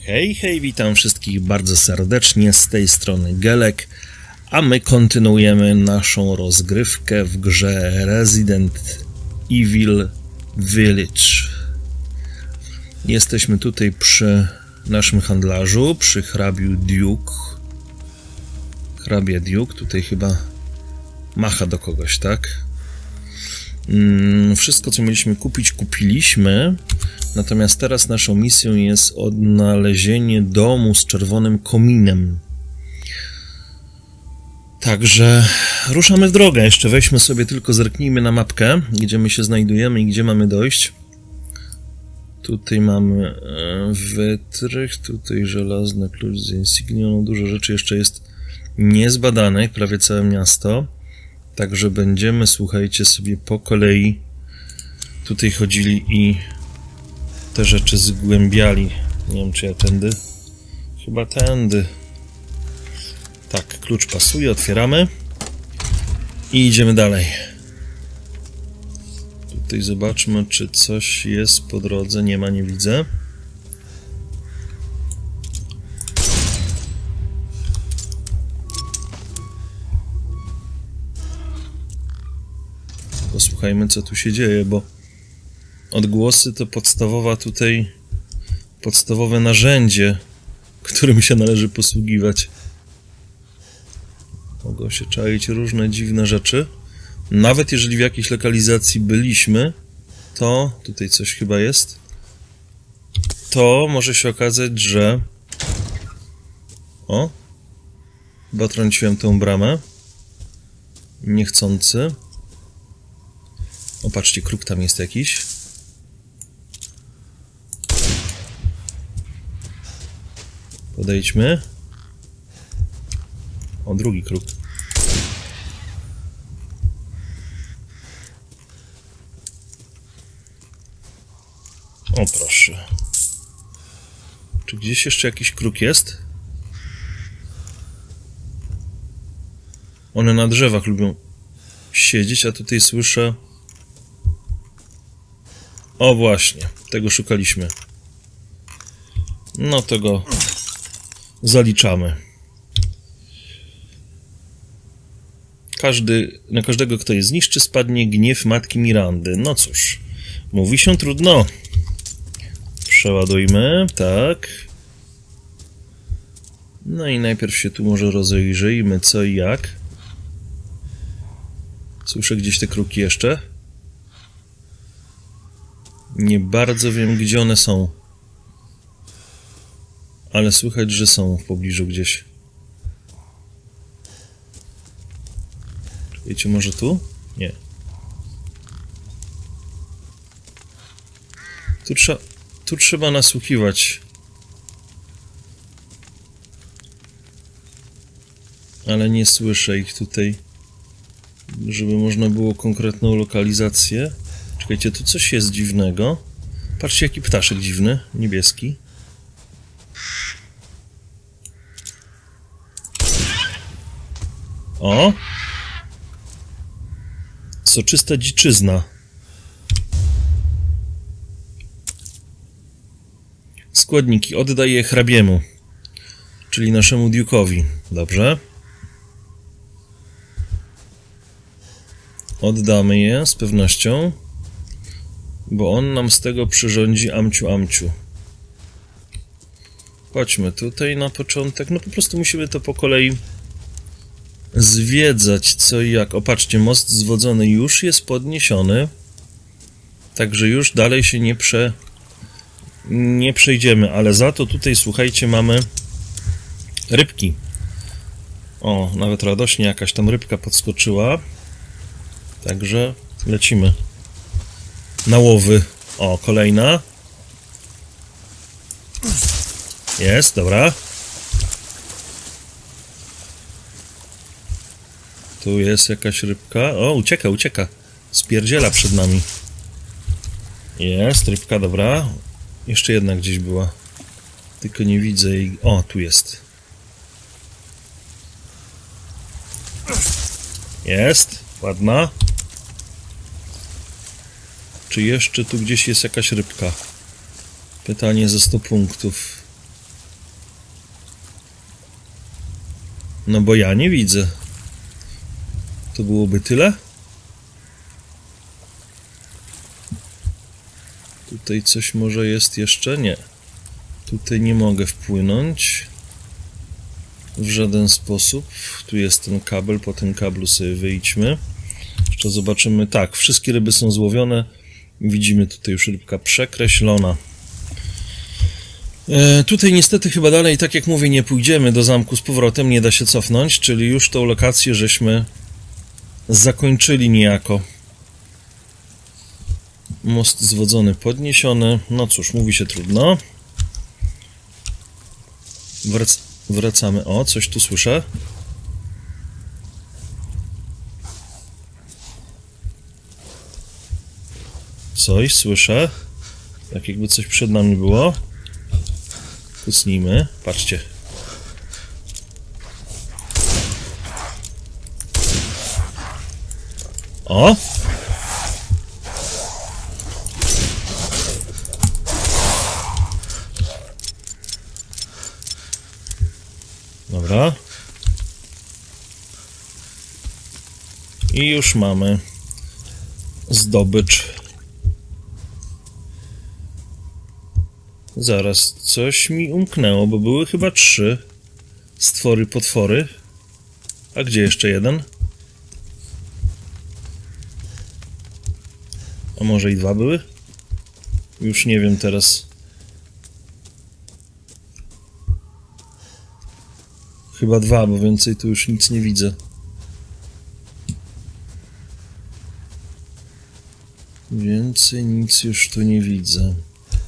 Hej, hej, witam wszystkich bardzo serdecznie, z tej strony Gelek, a my kontynuujemy naszą rozgrywkę w grze Resident Evil Village. Jesteśmy tutaj przy naszym handlarzu, przy hrabiu Duke. Hrabia Duke tutaj chyba macha do kogoś, tak? Wszystko, co mieliśmy kupić, kupiliśmy. Natomiast teraz naszą misją jest odnalezienie domu z czerwonym kominem. Także ruszamy w drogę. Jeszcze weźmy sobie, tylko zerknijmy na mapkę, gdzie my się znajdujemy i gdzie mamy dojść. Tutaj mamy wytrych, tutaj żelazny klucz z insygnią. Dużo rzeczy jeszcze jest niezbadanych, prawie całe miasto. Także będziemy, słuchajcie, sobie po kolei tutaj chodzili i te rzeczy zgłębiali. Nie wiem, czy ja tędy? Chyba tędy. Tak, klucz pasuje, otwieramy i idziemy dalej. Tutaj zobaczmy, czy coś jest po drodze. Nie ma, nie widzę. Posłuchajmy, co tu się dzieje, bo odgłosy to podstawowe narzędzie, którym się należy posługiwać. Mogą się czaić różne dziwne rzeczy. Nawet jeżeli w jakiejś lokalizacji byliśmy, to tutaj coś chyba jest. To może się okazać, że... O! Chyba trąciłem tą bramę. Niechcący. O, patrzcie, kruk tam jest jakiś. Podejdźmy. O, drugi kruk. O, proszę. Czy gdzieś jeszcze jakiś kruk jest? One na drzewach lubią siedzieć, a tutaj słyszę... O, właśnie. Tego szukaliśmy. No to go zaliczamy. Na każdego, kto je zniszczy, spadnie gniew matki Mirandy. No cóż, mówi się trudno. Przeładujmy, tak. No i najpierw się tu może rozejrzyjmy, co i jak. Słyszę gdzieś te kruki jeszcze. Nie bardzo wiem, gdzie one są. Ale słychać, że są w pobliżu gdzieś. Wiecie, może tu? Nie. Tu trzeba nasłuchiwać. Ale nie słyszę ich tutaj, żeby można było konkretną lokalizację. Czekajcie, tu coś jest dziwnego. Patrzcie, jaki ptaszek dziwny, niebieski. O! Soczysta dziczyzna. Składniki. Oddaj je hrabiemu, czyli naszemu Duke'owi. Dobrze. Oddamy je z pewnością, bo on nam z tego przyrządzi amciu amciu. Chodźmy tutaj na początek. No po prostu musimy to po kolei zwiedzać, co i jak. O, patrzcie, most zwodzony już jest podniesiony. Także już dalej się nie przejdziemy, ale za to tutaj, słuchajcie, mamy rybki. O, nawet radośnie jakaś tam rybka podskoczyła. Także lecimy na łowy. O, kolejna. Jest, dobra. Tu jest jakaś rybka. O, ucieka. Spierdziela przed nami. Jest, rybka, dobra. Jeszcze jedna gdzieś była. Tylko nie widzę jej. O, tu jest. Jest, ładna. Czy jeszcze tu gdzieś jest jakaś rybka? Pytanie za 100 punktów. No bo ja nie widzę. To byłoby tyle? Tutaj coś może jest jeszcze? Nie. Tutaj nie mogę wpłynąć. W żaden sposób. Tu jest ten kabel, po tym kablu sobie wyjdźmy. Jeszcze zobaczymy. Tak, wszystkie ryby są złowione. Widzimy tutaj już rybka przekreślona. Tutaj niestety chyba dalej, tak jak mówię, nie pójdziemy do zamku z powrotem, nie da się cofnąć, czyli już tą lokację żeśmy zakończyli niejako. Most zwodzony podniesiony. No cóż, mówi się trudno. Wracamy. O, coś tu słyszę. Coś słyszę. Tak jakby coś przed nami było. Kucnijmy. Patrzcie. O! Dobra. I już mamy zdobycz. Zaraz, coś mi umknęło, bo były chyba 3 stwory, potwory. A gdzie jeszcze jeden? A może i 2 były? Już nie wiem teraz. Chyba 2, bo więcej tu już nic nie widzę. Więcej nic już tu nie widzę.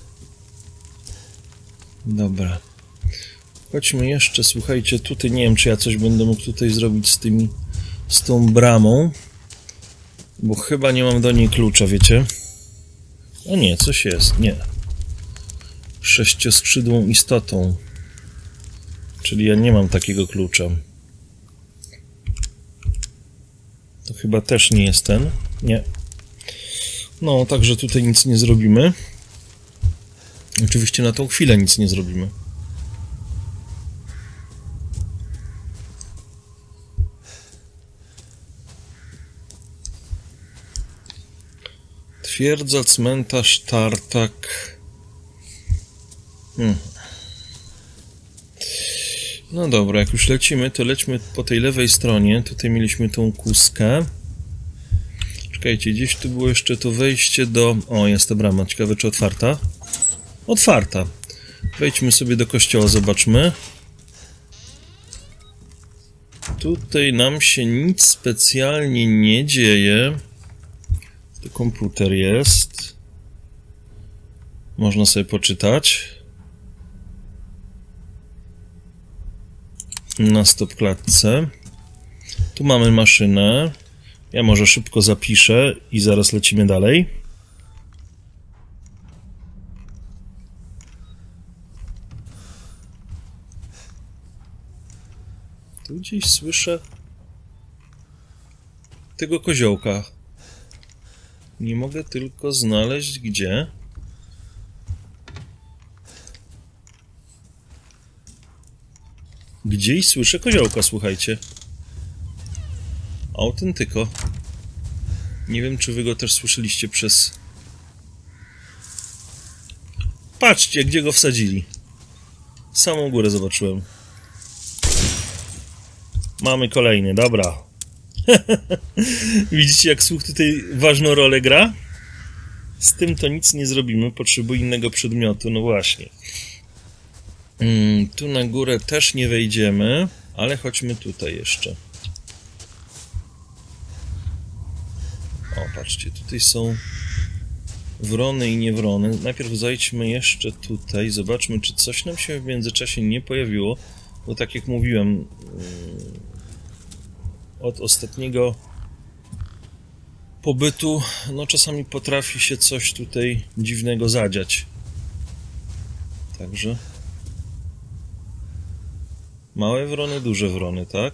Dobra. Chodźmy jeszcze, słuchajcie, tutaj nie wiem, czy ja coś będę mógł tutaj zrobić z tą bramą. Bo chyba nie mam do niej klucza, wiecie? O nie, coś jest, nie. 6-skrzydłą istotą. Czyli ja nie mam takiego klucza. To chyba też nie jest ten. Nie. No, także tutaj nic nie zrobimy. Oczywiście na tą chwilę nic nie zrobimy. Twierdza, cmentarz, tartak. No dobra, jak już lecimy, to lećmy po tej lewej stronie. Tutaj mieliśmy tą kuskę. Czekajcie, gdzieś tu było jeszcze to wejście do... O, jest ta brama. Ciekawe, czy otwarta? Otwarta. Wejdźmy sobie do kościoła, zobaczmy. Tutaj nam się nic specjalnie nie dzieje. Tu komputer jest. Można sobie poczytać. Na stopklatce. Tu mamy maszynę. Ja może szybko zapiszę i zaraz lecimy dalej. Tu gdzieś słyszę tego koziołka. Nie mogę tylko znaleźć gdzie. Gdzieś słyszę koziołka, słuchajcie. Autentyko. Nie wiem, czy wy go też słyszeliście przez... Patrzcie, gdzie go wsadzili. Samą górę zobaczyłem. Mamy kolejny, dobra. Widzicie, jak słuch tutaj ważną rolę gra? Z tym to nic nie zrobimy, potrzebuję innego przedmiotu, no właśnie. Tu na górę też nie wejdziemy, ale chodźmy tutaj jeszcze. O, patrzcie, tutaj są wrony i niewrony. Najpierw zajdźmy jeszcze tutaj, zobaczmy, czy coś nam się w międzyczasie nie pojawiło, bo tak jak mówiłem, od ostatniego pobytu, no czasami potrafi się coś tutaj dziwnego zadziać. Także małe wrony, duże wrony, tak?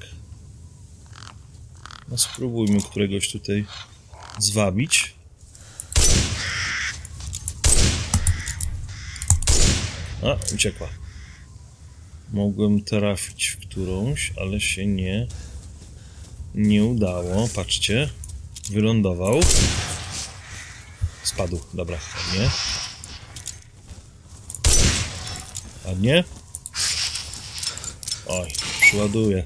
No spróbujmy któregoś tutaj zwabić. A, uciekła. Mogłem trafić w którąś, ale się nie udało. Patrzcie. Wylądował. Spadł. Dobra, ładnie. Ładnie. Oj, przyładuję.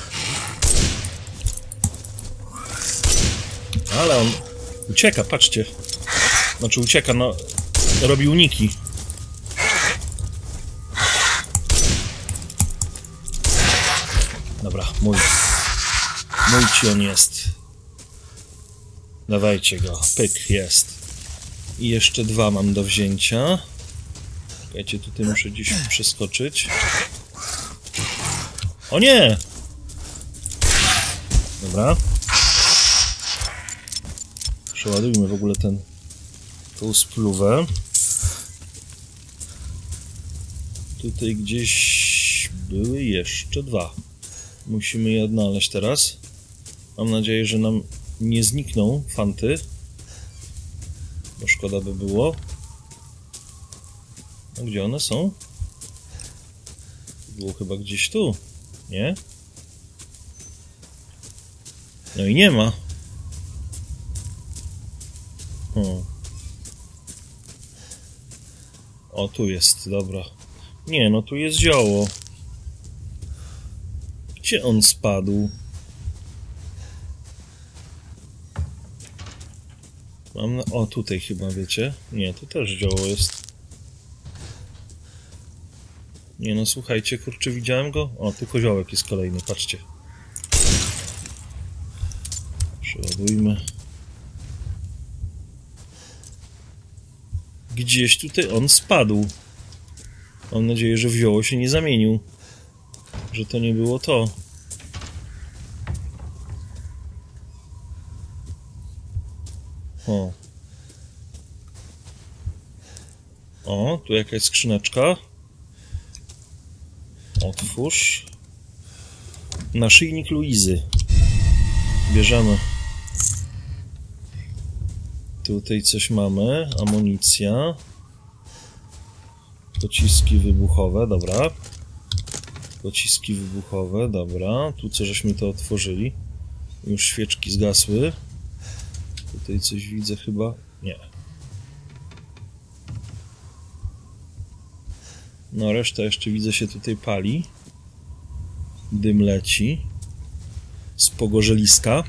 Ale on ucieka, patrzcie. Znaczy ucieka, no... Robi uniki. Dobra, mój ci on jest. Dawajcie go. Pyk, jest. I jeszcze 2 mam do wzięcia. Czekajcie, tutaj muszę gdzieś przeskoczyć. O nie! Dobra. Przeładujmy w ogóle tą spluwę. Tutaj gdzieś były jeszcze 2. Musimy je odnaleźć teraz. Mam nadzieję, że nam nie znikną fanty. Bo szkoda by było. A gdzie one są? Było chyba gdzieś tu. Nie? No i nie ma. O, tu jest, dobra. Nie, no tu jest zioło. Gdzie on spadł? O, tutaj chyba, wiecie? Nie, tu też zioło jest. Nie no, słuchajcie, kurczę, widziałem go? O, tu koziołek jest kolejny, patrzcie. Przeładujmy. Gdzieś tutaj on spadł. Mam nadzieję, że w zioło się nie zamienił. Że to nie było to. O, tu jakaś skrzyneczka. Otwórz. Naszyjnik Luizy. Bierzemy. Tutaj coś mamy. Amunicja. Pociski wybuchowe, dobra. Pociski wybuchowe, dobra. Tu co żeśmy to otworzyli. Już świeczki zgasły. Tutaj coś widzę chyba. Nie. No reszta jeszcze widzę się tutaj pali. Dym leci. Z pogorzeliska.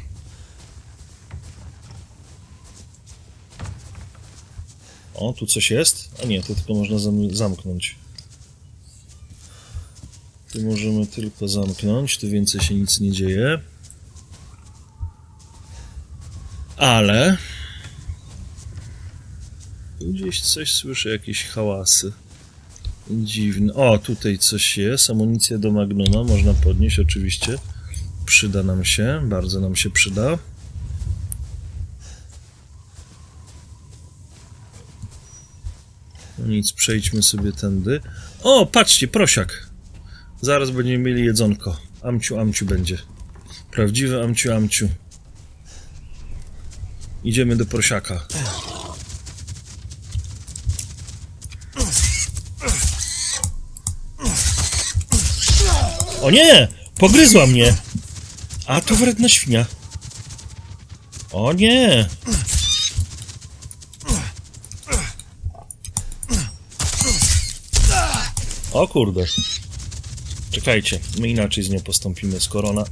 O, tu coś jest? A nie, to tylko można zamknąć. Tu możemy tylko zamknąć, tu więcej się nic nie dzieje. Ale... Tu gdzieś coś słyszę, jakieś hałasy. Dziwne. O, tutaj coś jest. Amunicja do Magnuma. Można podnieść, oczywiście. Przyda nam się. Bardzo nam się przyda. No nic, przejdźmy sobie tędy. O, patrzcie, prosiak. Zaraz będziemy mieli jedzonko. Amciu, amciu będzie. Prawdziwy amciu, amciu. Idziemy do prosiaka. O nie! Pogryzła mnie! A to wredna świnia. O nie! O kurde. Czekajcie, my inaczej z nią postąpimy, skoro ona...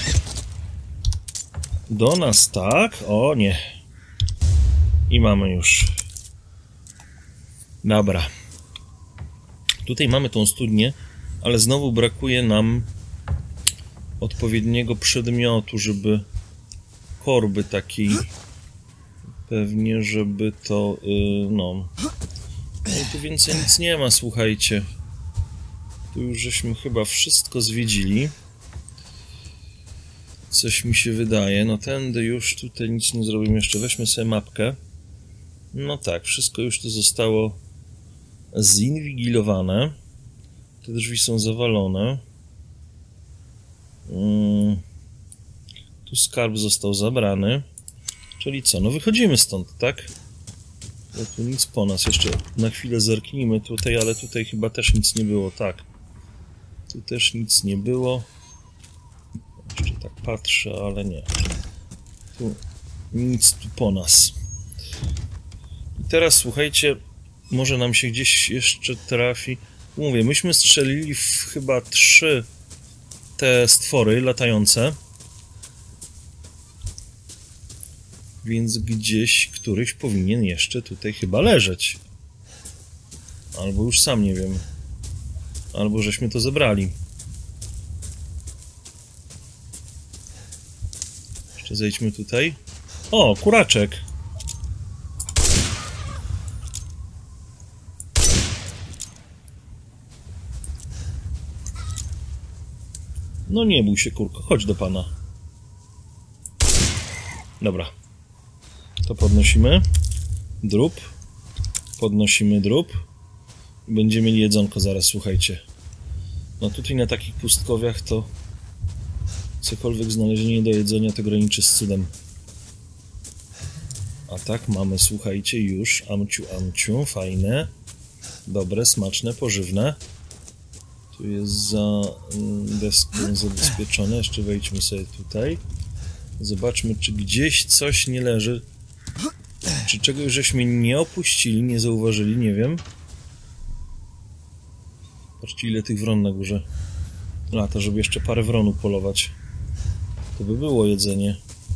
Do nas, tak? O nie. I mamy już. Dobra. Tutaj mamy tą studnię, ale znowu brakuje nam odpowiedniego przedmiotu, żeby... korby takiej... Pewnie, żeby to... no... No i tu więcej nic nie ma, słuchajcie. Tu już żeśmy chyba wszystko zwiedzili. Coś mi się wydaje. No tędy już tutaj nic nie zrobimy. Jeszcze weźmy sobie mapkę. No tak, wszystko już tu zostało zinwigilowane. Te drzwi są zawalone. Tu skarb został zabrany. Czyli co? No wychodzimy stąd, tak? Bo tu nic po nas. Jeszcze na chwilę zerknijmy tutaj, ale tutaj chyba też nic nie było, tak. Tu też nic nie było. Jeszcze tak patrzę, ale nie. Tu nic tu po nas. I teraz słuchajcie, może nam się gdzieś jeszcze trafi. Mówię, myśmy strzelili w chyba 3 te stwory latające. Więc gdzieś któryś powinien jeszcze tutaj chyba leżeć. Albo już sam nie wiem. Albo żeśmy to zebrali. Jeszcze zejdźmy tutaj. O, kuraczek. No nie bój się, kurko. Chodź do pana. Dobra. To podnosimy. Drób. Podnosimy drób. Będziemy mieli jedzonko zaraz, słuchajcie. No tutaj na takich pustkowiach to cokolwiek znalezienie do jedzenia to graniczy z cudem. A tak mamy, słuchajcie, już amciu, fajne, dobre, smaczne, pożywne. Tu jest za deską zabezpieczone. Jeszcze wejdźmy sobie tutaj. Zobaczmy, czy gdzieś coś nie leży. Czy czegoś żeśmy nie opuścili, nie zauważyli, nie wiem. Patrzcie, ile tych wron na górze lata, żeby jeszcze parę wronów polować. To by było jedzenie.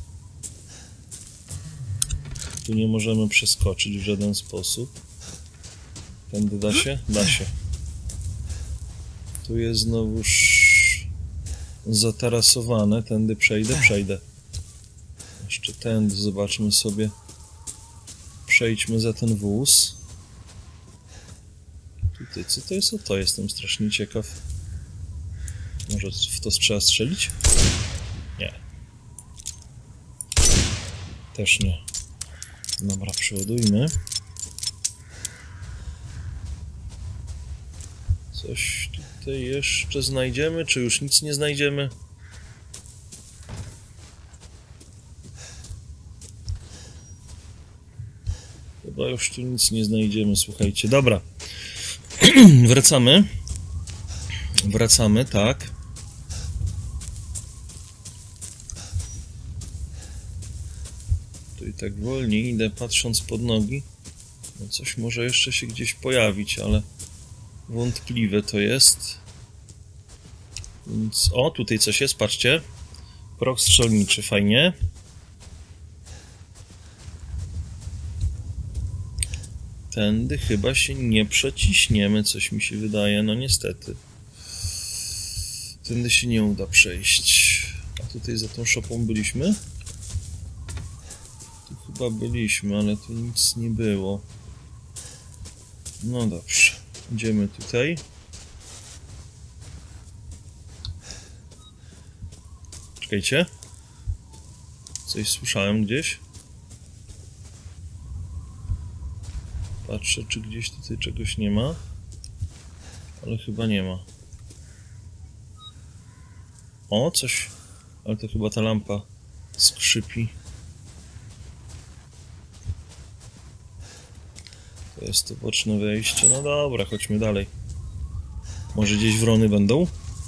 Tu nie możemy przeskoczyć w żaden sposób. Tędy da się? Da się. Tu jest znowuż zatarasowane. Tędy przejdę. Jeszcze tędy zobaczmy sobie. Przejdźmy za ten wóz. Tutaj, co to jest? O, to jestem strasznie ciekaw. Może w to trzeba strzelić? Nie. Też nie. Dobra, przeładujmy. Coś tutaj jeszcze znajdziemy, czy już nic nie znajdziemy? Chyba już tu nic nie znajdziemy, słuchajcie. Dobra. Wracamy, tak. Tu i tak wolniej idę, patrząc pod nogi. No coś może jeszcze się gdzieś pojawić, ale wątpliwe to jest. Więc, o, tutaj coś jest, patrzcie. Proch strzelniczy, fajnie. Tędy chyba się nie przeciśniemy, coś mi się wydaje, no niestety. Tędy się nie uda przejść. A tutaj za tą szopą byliśmy? Tu chyba byliśmy, ale tu nic nie było. No dobrze, idziemy tutaj. Czekajcie. Coś słyszałem gdzieś. Patrzę, czy gdzieś tutaj czegoś nie ma. Ale chyba nie ma. O, coś. Ale to chyba ta lampa skrzypi. To jest to boczne wejście. No dobra, chodźmy dalej. Może gdzieś wrony będą?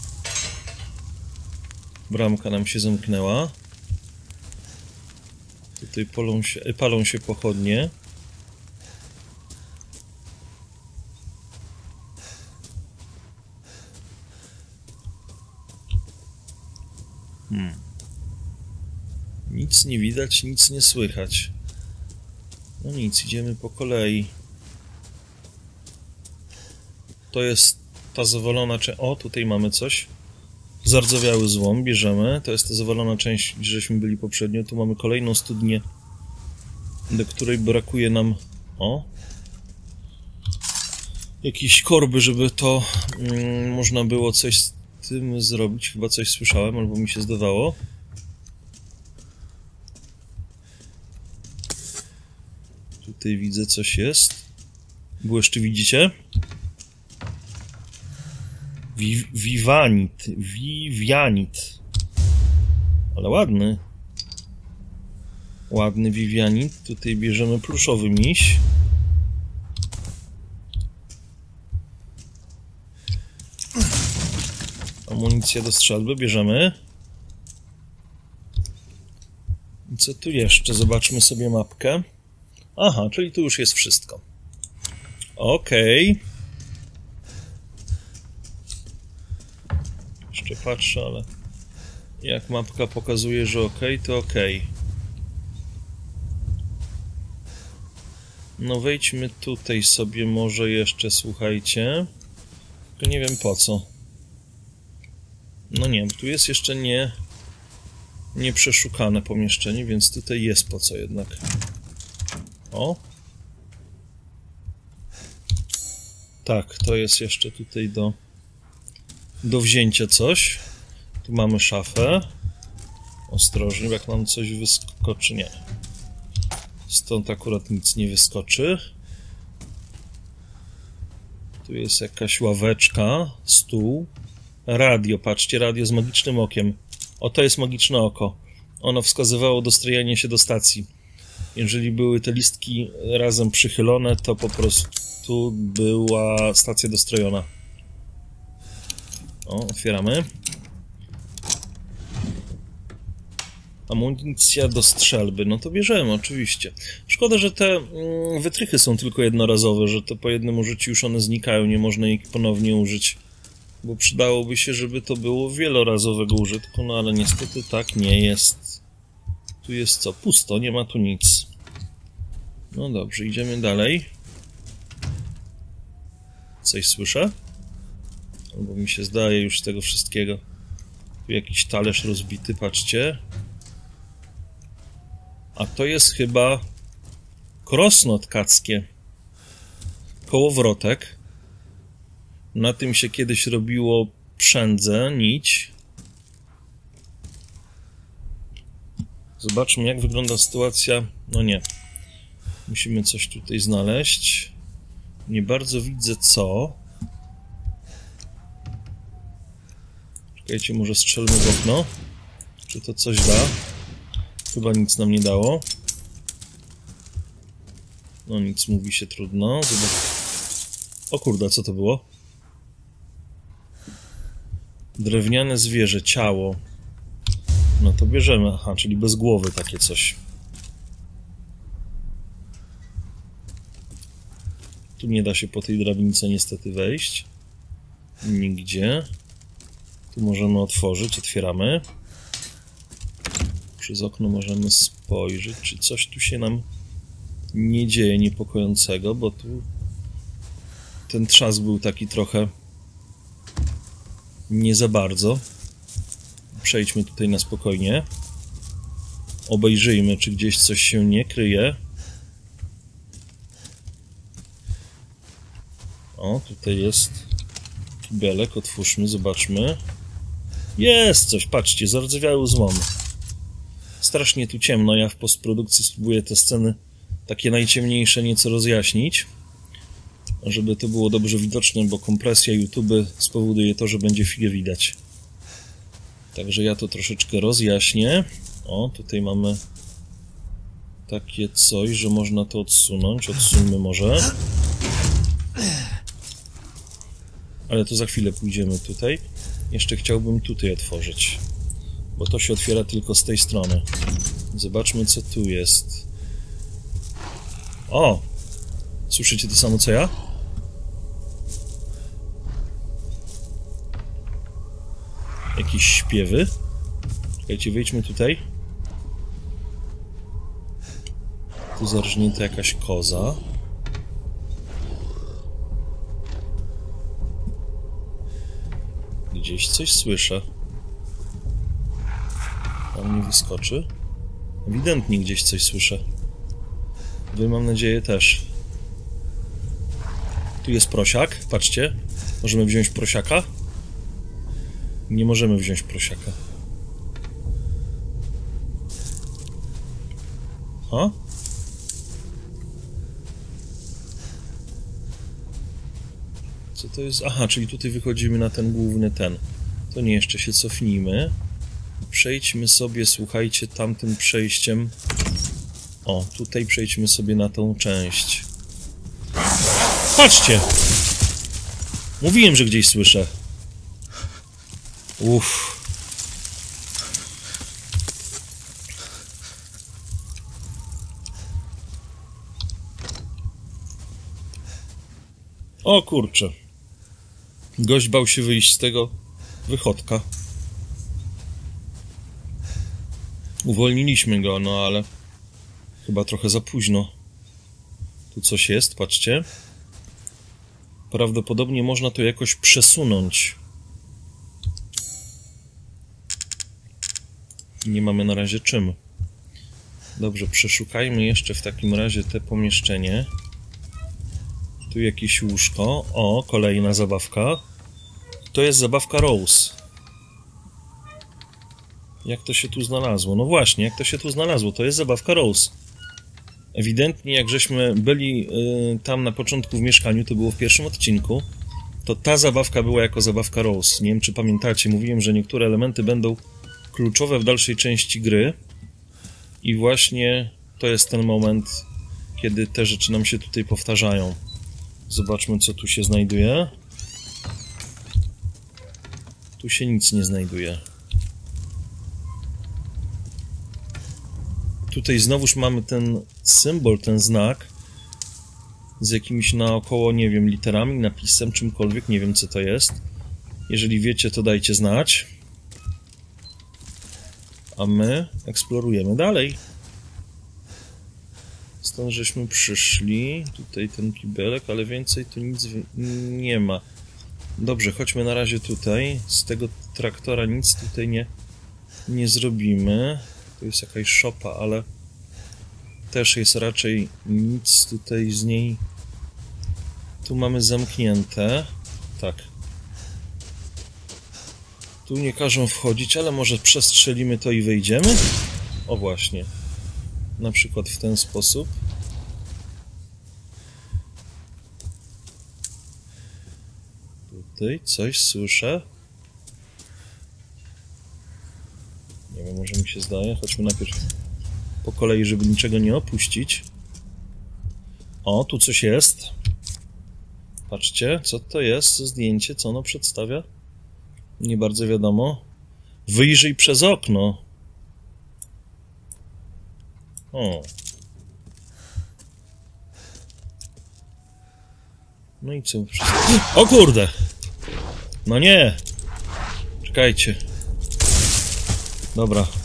Bramka nam się zamknęła. Tutaj palą się pochodnie. Nic nie widać, nic nie słychać. No nic, idziemy po kolei. To jest ta zawalona część. O, tutaj mamy coś. Zardzewiały złom, bierzemy. To jest ta zawalona część, gdzie żeśmy byli poprzednio. Tu mamy kolejną studnię, do której brakuje nam... O! Jakieś korby, żeby to można było coś z tym zrobić. Chyba coś słyszałem, albo mi się zdawało. Tutaj widzę, coś jest. Błyszczy, widzicie? Vivianit. Ale ładny. Ładny Vivianit. Tutaj bierzemy pluszowy miś. Amunicję do strzelby bierzemy. I co tu jeszcze? Zobaczmy sobie mapkę. Aha, czyli tu już jest wszystko. Okej. Jeszcze patrzę, ale jak mapka pokazuje, że okej, to okej. No wejdźmy tutaj sobie może jeszcze, słuchajcie. Tylko nie wiem po co. No nie, tu jest jeszcze nieprzeszukane pomieszczenie, więc tutaj jest po co jednak. O! Tak, to jest jeszcze tutaj do wzięcia coś. Tu mamy szafę. Ostrożnie, jak nam coś wyskoczy. Nie. Stąd akurat nic nie wyskoczy. Tu jest jakaś ławeczka, stół. Radio, patrzcie, radio z magicznym okiem. O, to jest magiczne oko. Ono wskazywało dostrojenie się do stacji. Jeżeli były te listki razem przychylone, to po prostu była stacja dostrojona. O, otwieramy. Amunicja do strzelby. No to bierzemy, oczywiście. Szkoda, że te wytrychy są tylko jednorazowe, że to po jednym użyciu już one znikają, nie można ich ponownie użyć. Bo przydałoby się, żeby to było wielorazowego użytku, no ale niestety tak nie jest. Tu jest co? Pusto, nie ma tu nic. No dobrze, idziemy dalej. Coś słyszę? Albo mi się zdaje już z tego wszystkiego. Tu jakiś talerz rozbity, patrzcie. A to jest chyba krosno tkackie. Kołowrotek. Na tym się kiedyś robiło przędzę, nić. Zobaczmy, jak wygląda sytuacja. No nie. Musimy coś tutaj znaleźć. Nie bardzo widzę co. Czekajcie, może strzelmy w okno. Czy to coś da? Chyba nic nam nie dało. No nic, mówi się trudno. Zobacz. O kurde, co to było? Drewniane zwierzę, ciało. No to bierzemy. Aha, czyli bez głowy takie coś. Tu nie da się po tej drabince niestety wejść. Nigdzie. Tu możemy otworzyć, otwieramy. Przez okno możemy spojrzeć, czy coś tu się nam nie dzieje niepokojącego, bo tu ten trzask był taki trochę nie za bardzo. Przejdźmy tutaj na spokojnie. Obejrzyjmy, czy gdzieś coś się nie kryje. O, tutaj jest kibelek, otwórzmy, zobaczmy. Jest coś, patrzcie, zardzewiały złom. Strasznie tu ciemno, ja w postprodukcji spróbuję te sceny takie najciemniejsze nieco rozjaśnić, żeby to było dobrze widoczne, bo kompresja YouTube spowoduje to, że będzie figę widać. Także ja to troszeczkę rozjaśnię. O, tutaj mamy takie coś, że można to odsunąć. Odsuńmy może. Ale to za chwilę pójdziemy tutaj. Jeszcze chciałbym tutaj otworzyć, bo to się otwiera tylko z tej strony. Zobaczmy, co tu jest. O! Słyszycie to samo, co ja? Jakieś śpiewy. Czekajcie, wyjdźmy tutaj. Tu zarżnięta jakaś koza. Gdzieś coś słyszę. Tam nie wyskoczy. Ewidentnie gdzieś coś słyszę. Wy, mam nadzieję, też. Tu jest prosiak, patrzcie. Możemy wziąć prosiaka? Nie możemy wziąć prosiaka. Ha? Co to jest? Aha, czyli tutaj wychodzimy na ten główny ten. To nie, jeszcze się cofnijmy. Przejdźmy sobie, słuchajcie, tamtym przejściem. O, tutaj przejdźmy sobie na tą część. Patrzcie! Mówiłem, że gdzieś słyszę. Uff. O kurczę. Gość bał się wyjść z tego wychodka. Uwolniliśmy go, no ale chyba trochę za późno. Tu coś jest, patrzcie. Prawdopodobnie można to jakoś przesunąć. Nie mamy na razie czym. Dobrze, przeszukajmy jeszcze w takim razie te pomieszczenie. Tu jakieś łóżko. O, kolejna zabawka. To jest zabawka Rose. Jak to się tu znalazło? No właśnie, jak to się tu znalazło? To jest zabawka Rose. Ewidentnie, jak żeśmy byli tam na początku w mieszkaniu, to było w pierwszym odcinku, to ta zabawka była jako zabawka Rose. Nie wiem, czy pamiętacie, mówiłem, że niektóre elementy będą kluczowe w dalszej części gry. I właśnie to jest ten moment, kiedy te rzeczy nam się tutaj powtarzają. Zobaczmy, co tu się znajduje. Tu się nic nie znajduje. Tutaj znowuż mamy ten symbol, ten znak z jakimiś naokoło, nie wiem, literami, napisem, czymkolwiek, nie wiem, co to jest. Jeżeli wiecie, to dajcie znać. A my eksplorujemy dalej. Stąd żeśmy przyszli. Tutaj ten kibelek, ale więcej tu nic nie ma. Dobrze, chodźmy na razie tutaj. Z tego traktora nic tutaj nie zrobimy. Tu jest jakaś szopa, ale też jest raczej nic tutaj z niej. Tu mamy zamknięte. Tak. Tu nie każą wchodzić, ale może przestrzelimy to i wejdziemy? O właśnie. Na przykład w ten sposób. Tutaj coś słyszę. Nie wiem, może mi się zdaje. Chodźmy najpierw po kolei, żeby niczego nie opuścić. O, tu coś jest. Patrzcie, co to jest za zdjęcie, co ono przedstawia? Nie bardzo wiadomo. Wyjrzyj przez okno. O. No i co? O kurde! No nie! Czekajcie. Dobra.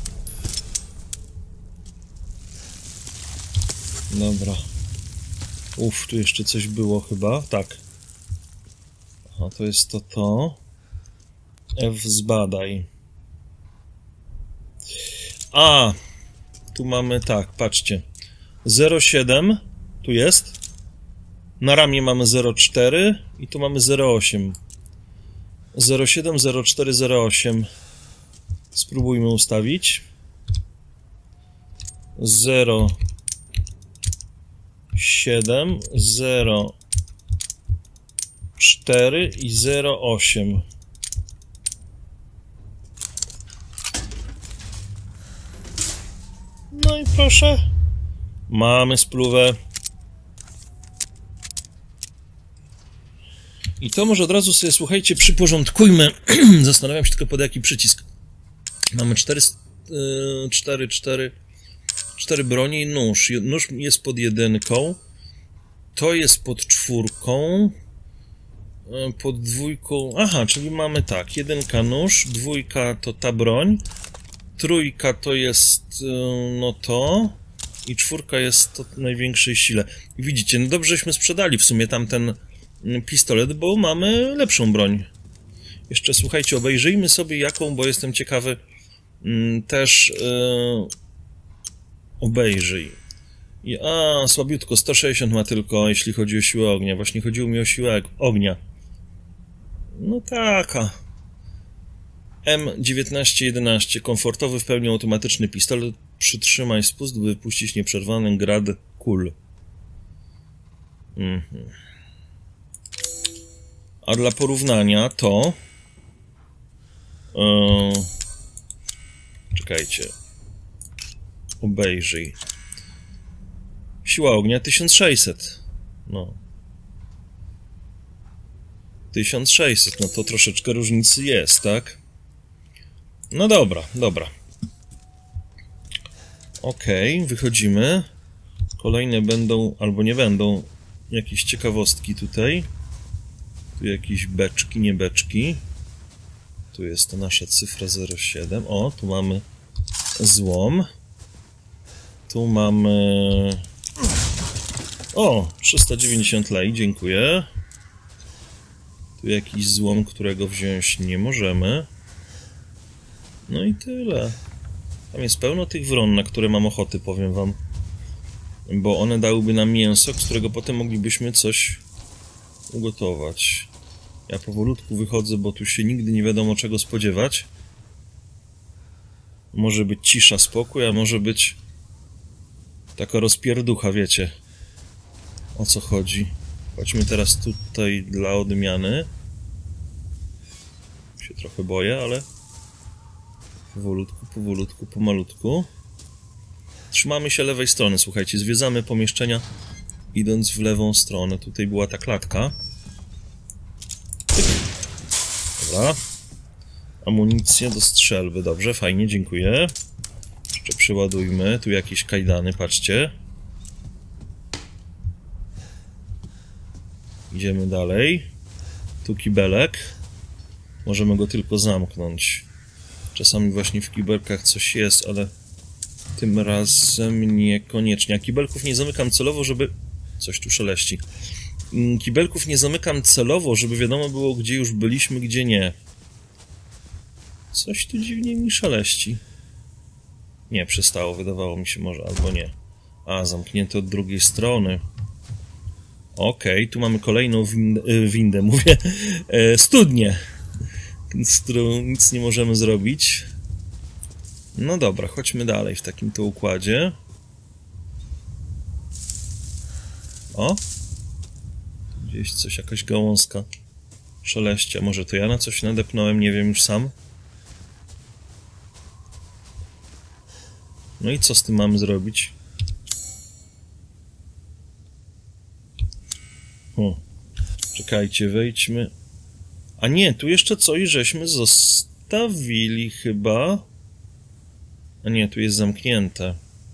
Dobra. Uff, tu jeszcze coś było chyba. Tak. A to jest to. F zbadaj. A! Tu mamy tak, patrzcie. 0,7 tu jest. Na ramię mamy 0,4 i tu mamy 0,8. 0,7, 0,4, 0,8. Spróbujmy ustawić. 0,7, 0,4 i 0,8. No i proszę. Mamy spluwę. I to może od razu sobie, słuchajcie, przyporządkujmy. Zastanawiam się tylko, pod jaki przycisk. Mamy 4 bronie i nóż. Nóż jest pod 1. To jest pod 4. Pod 2. Aha, czyli mamy tak. 1 nóż, 2 to ta broń. 3 to jest no to. I 4 jest to największej sile. I widzicie, no dobrze żeśmy sprzedali w sumie tamten pistolet, bo mamy lepszą broń. Jeszcze słuchajcie, obejrzyjmy sobie jaką, bo jestem ciekawy też obejrzyj. Słabiutko, 160 ma tylko, jeśli chodzi o siłę ognia. Właśnie chodziło mi o siłę ognia. No taka. M1911, komfortowy, w pełni automatyczny pistolet. Przytrzymaj spust, by wypuścić nieprzerwany grad kul. A dla porównania to... czekajcie. Obejrzyj. Siła ognia 1600. No. 1600, no to troszeczkę różnicy jest, tak? No dobra, dobra. Okej, wychodzimy. Kolejne będą, albo nie będą, jakieś ciekawostki tutaj. Tu jakieś beczki, nie beczki. Tu jest to nasza cyfra 07. O, tu mamy złom. Tu mamy... O, 390 lei, dziękuję. Tu jakiś złom, którego wziąć nie możemy. No i tyle. Tam jest pełno tych wron, na które mam ochoty, powiem wam. Bo one dałyby nam mięso, z którego potem moglibyśmy coś ugotować. Ja powolutku wychodzę, bo tu się nigdy nie wiadomo czego spodziewać. Może być cisza, spokój, a może być taka rozpierducha, wiecie. O co chodzi. Chodźmy teraz tutaj dla odmiany. Się trochę boję, ale powolutku, powolutku, pomalutku. Trzymamy się lewej strony, słuchajcie, zwiedzamy pomieszczenia idąc w lewą stronę. Tutaj była ta klatka. Dobra. Amunicja do strzelby, dobrze, fajnie, dziękuję. Jeszcze przeładujmy, tu jakieś kajdany, patrzcie. Idziemy dalej. Tu kibelek. Możemy go tylko zamknąć. Czasami właśnie w kibelkach coś jest, ale tym razem niekoniecznie. A kibelków nie zamykam celowo, żeby... Coś tu szeleści. Kibelków nie zamykam celowo, żeby wiadomo było, gdzie już byliśmy, gdzie nie. Coś tu dziwnie mi szeleści. Nie, przestało, wydawało mi się może, albo nie. A, zamknięte od drugiej strony. Okej, tu mamy kolejną windę, mówię, studnię, z którą nic nie możemy zrobić. No dobra, chodźmy dalej w takim to układzie. O! Gdzieś coś, jakaś gałązka szeleścia. Może to ja na coś nadepnąłem, nie wiem już sam. No i co z tym mamy zrobić? Czekajcie, wejdźmy. A nie, tu jeszcze coś żeśmy zostawili chyba. A nie, tu jest zamknięte.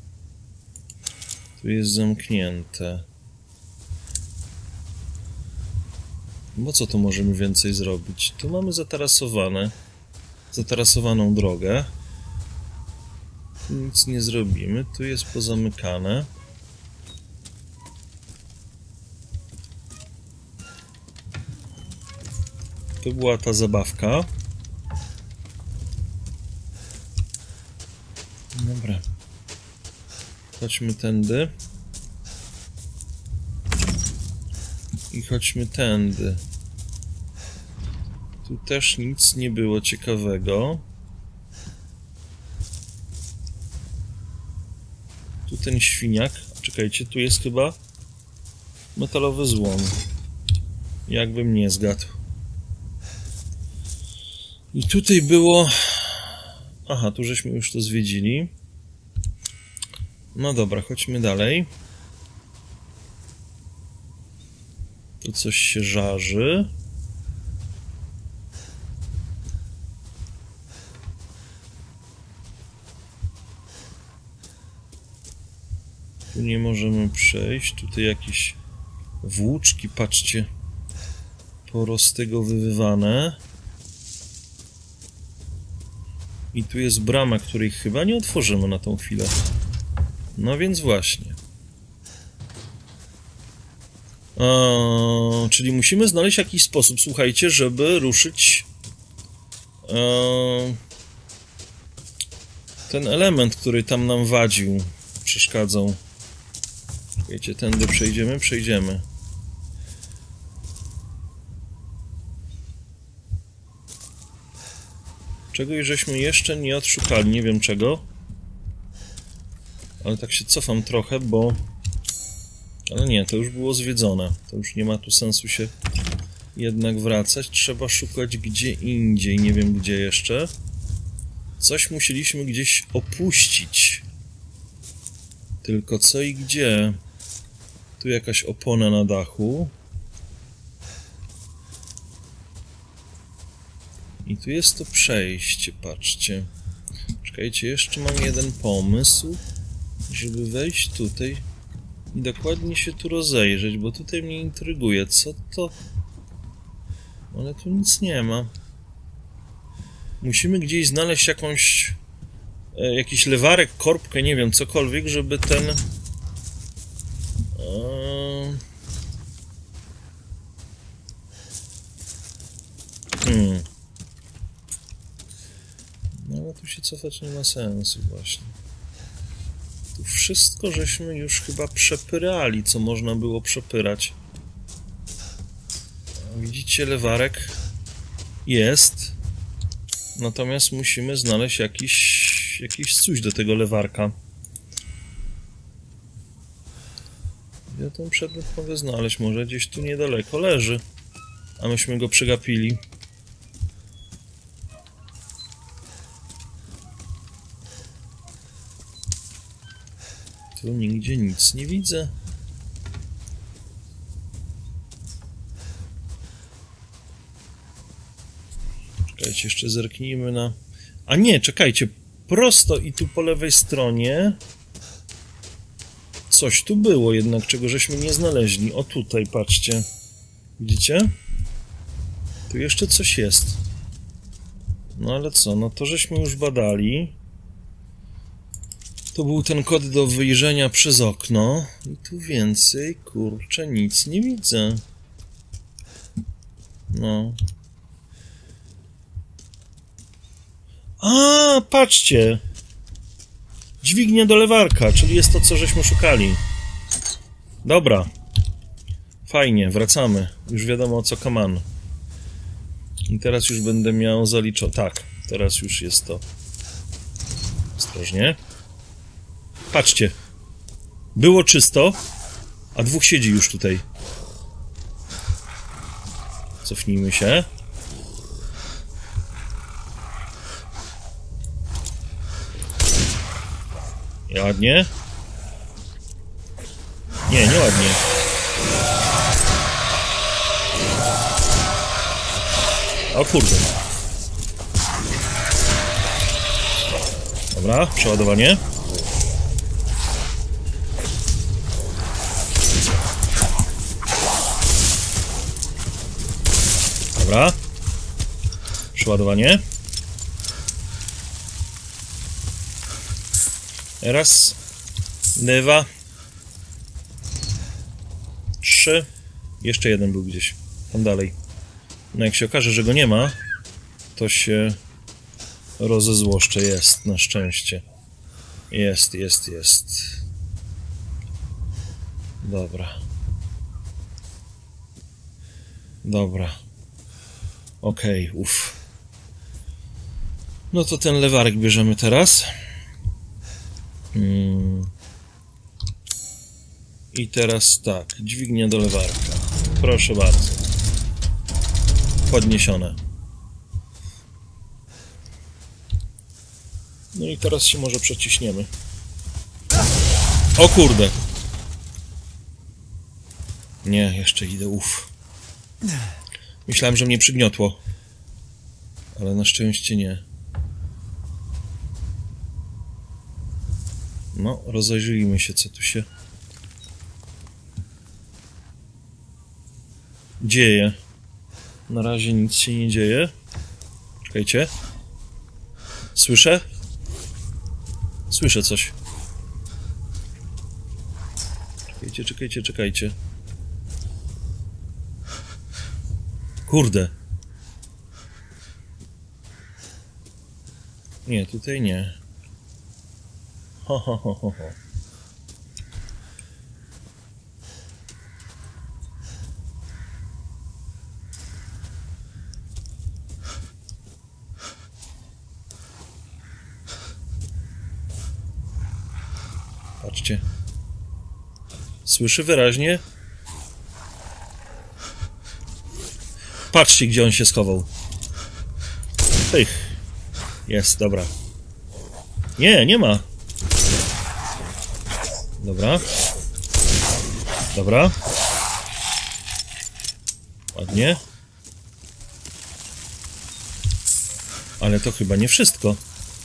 Tu jest zamknięte. Bo co tu możemy więcej zrobić? Tu mamy zatarasowaną drogę. Tu nic nie zrobimy. Tu jest pozamykane. To była ta zabawka. Dobra. Chodźmy tędy. I chodźmy tędy. Tu też nic nie było ciekawego. Tu ten świniak. Czekajcie, tu jest chyba metalowy złom. Jakbym nie zgadł. I tutaj było... Aha, tu żeśmy już to zwiedzili. No dobra, chodźmy dalej. Tu coś się żarzy. Tu nie możemy przejść. Tutaj jakieś włóczki, patrzcie, poroztegowywane. I tu jest brama, której chyba nie otworzymy na tą chwilę. No więc właśnie. Czyli musimy znaleźć jakiś sposób, słuchajcie, żeby ruszyć ten element, który tam nam wadził, przeszkadzał. Wiecie, tędy przejdziemy. Czegoś żeśmy jeszcze nie odszukali, nie wiem czego. Ale tak się cofam trochę, bo... Ale nie, to już było zwiedzone. To już nie ma tu sensu się jednak wracać. Trzeba szukać gdzie indziej, nie wiem gdzie jeszcze. Coś musieliśmy gdzieś opuścić. Tylko co i gdzie? Tu jakaś opona na dachu. I tu jest to przejście, patrzcie. Czekajcie, jeszcze mam jeden pomysł, żeby wejść tutaj i dokładnie się tu rozejrzeć, bo tutaj mnie intryguje. Co to? Ale tu nic nie ma. Musimy gdzieś znaleźć jakiś lewarek, korbkę, nie wiem, cokolwiek, żeby ten... No ale tu się cofać nie ma sensu właśnie. Tu wszystko żeśmy już chyba przepyrali, co można było przepyrać. Widzicie, lewarek jest. Natomiast musimy znaleźć jakiś coś do tego lewarka. Ja ten przedmiot mogę znaleźć, może gdzieś tu niedaleko leży, a myśmy go przegapili. Tu nigdzie nic nie widzę. Czekajcie, jeszcze zerknijmy na... A nie, czekajcie, prosto i tu po lewej stronie coś tu było jednak, czego żeśmy nie znaleźli. O tutaj, patrzcie. Widzicie? Tu jeszcze coś jest. No ale co, no to żeśmy już badali. To był ten kod do wyjrzenia przez okno. I tu więcej, kurczę, nic nie widzę. No. A, patrzcie! Dźwignia do lewarka, czyli jest to, co żeśmy szukali. Dobra. Fajnie, wracamy. Już wiadomo, o co kaman. I teraz już będę miał zaliczone. Tak, teraz już jest to. Ostrożnie. Patrzcie. Było czysto, a dwóch siedzi już tutaj. Cofnijmy się. Ładnie. Nie, nie ładnie. O kurde. Dobra, przeładowanie. Dobra. Przeładowanie. Raz. 2. 3. Jeszcze jeden był gdzieś. Tam dalej. No jak się okaże, że go nie ma, to się rozezłoszczę. Jest, na szczęście. Jest. Dobra. Dobra. Okej, uff. No to ten lewarek bierzemy teraz. I teraz tak, dźwignia do lewarka. Proszę bardzo. Podniesione. No i teraz się może przeciśniemy. O kurde! Nie, jeszcze idę, uff. Myślałem, że mnie przygniotło. Ale na szczęście nie. No, rozejrzyjmy się, co tu się dzieje. Na razie nic się nie dzieje. Czekajcie. Słyszę? Słyszę coś. Czekajcie. Kurde. Nie, tutaj nie. Ho. Patrzcie. Słyszy wyraźnie. Patrzcie, gdzie on się schował. Tych. Jest, dobra. Nie ma. Dobra. Ale to chyba nie wszystko.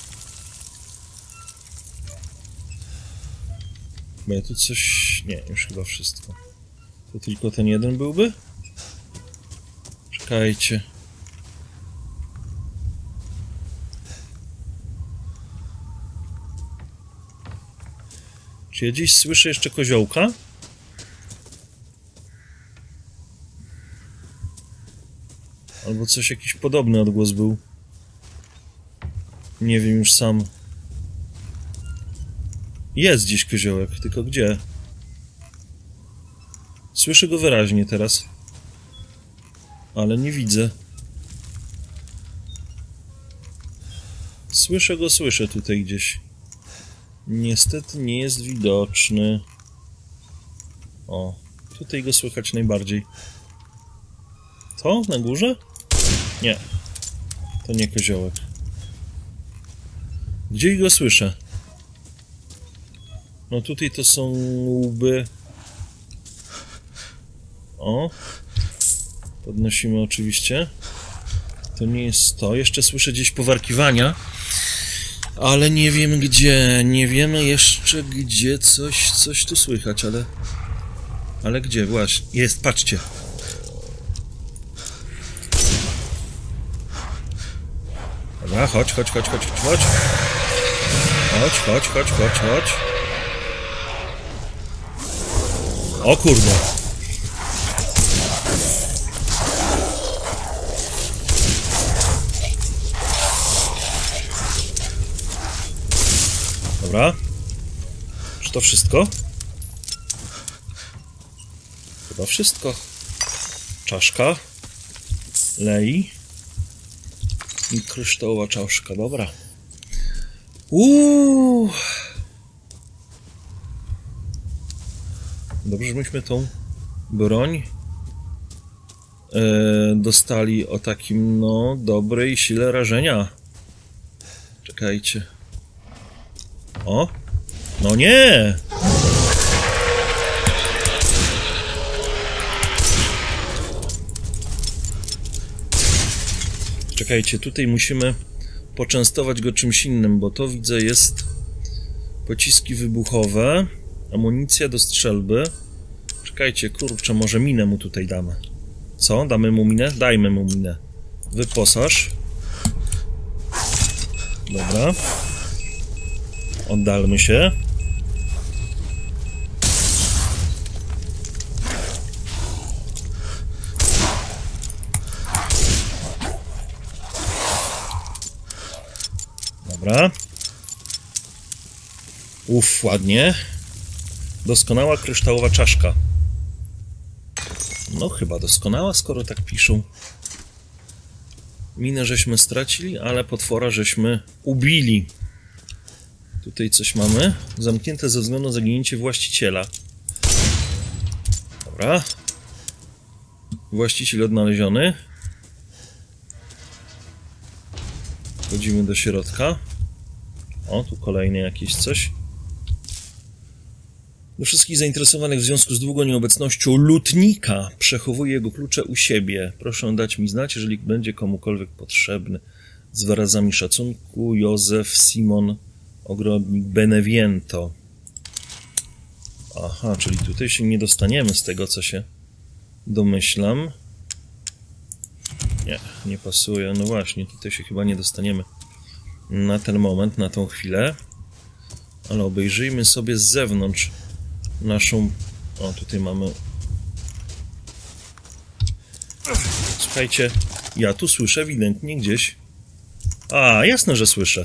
Bo ja tu coś... Nie, już chyba wszystko. To tylko ten jeden byłby? Czekajcie. Czy ja gdzieś słyszę jeszcze koziołka? Albo coś, jakiś podobny odgłos był. Nie wiem już sam. Jest gdzieś koziołek, tylko gdzie? Słyszę go wyraźnie teraz. Ale nie widzę. Słyszę tutaj gdzieś. Niestety nie jest widoczny. O, tutaj go słychać najbardziej. To? Na górze? Nie. To nie koziołek. Gdzie go słyszę? No tutaj to są łby. O. Podnosimy oczywiście. To nie jest to. Jeszcze słyszę gdzieś powarkiwania. Ale nie wiem gdzie. Nie wiemy jeszcze gdzie coś tu słychać, ale... Ale gdzie? Właśnie. Jest, patrzcie. Dobra, chodź. Chodź. O kurde. Dobra. Czy to wszystko? Chyba wszystko. Czaszka. Lei. I kryształowa czaszka, dobra. Dobrze, że myśmy tą broń dostali o takim, no, dobrej sile rażenia. Czekajcie. O! No nie! Czekajcie, tutaj musimy poczęstować go czymś innym, bo to widzę jest pociski wybuchowe, amunicja do strzelby. Czekajcie, kurczę, może minę mu tutaj damy. Co? Damy mu minę? Dajmy mu minę. Wyposaż. Dobra. Oddalmy się. Dobra. Ładnie. Doskonała kryształowa czaszka. No chyba doskonała, skoro tak piszą. Minę żeśmy stracili, ale potwora żeśmy ubili. Tutaj coś mamy. Zamknięte ze względu na zaginięcie właściciela. Dobra. Właściciel odnaleziony. Wchodzimy do środka. O, tu kolejne jakieś coś. Do wszystkich zainteresowanych w związku z długą nieobecnością lutnika przechowuję jego klucze u siebie. Proszę dać mi znać, jeżeli będzie komukolwiek potrzebny. Z wyrazami szacunku, Józef Simon Ogrodnik Beneviento. Aha, czyli tutaj się nie dostaniemy z tego, co się domyślam. Nie pasuje. No właśnie, tutaj się chyba nie dostaniemy na ten moment, na tą chwilę. Ale obejrzyjmy sobie z zewnątrz naszą... O, tutaj mamy... Słuchajcie, ja tu słyszę ewidentnie gdzieś... A, jasne, że słyszę.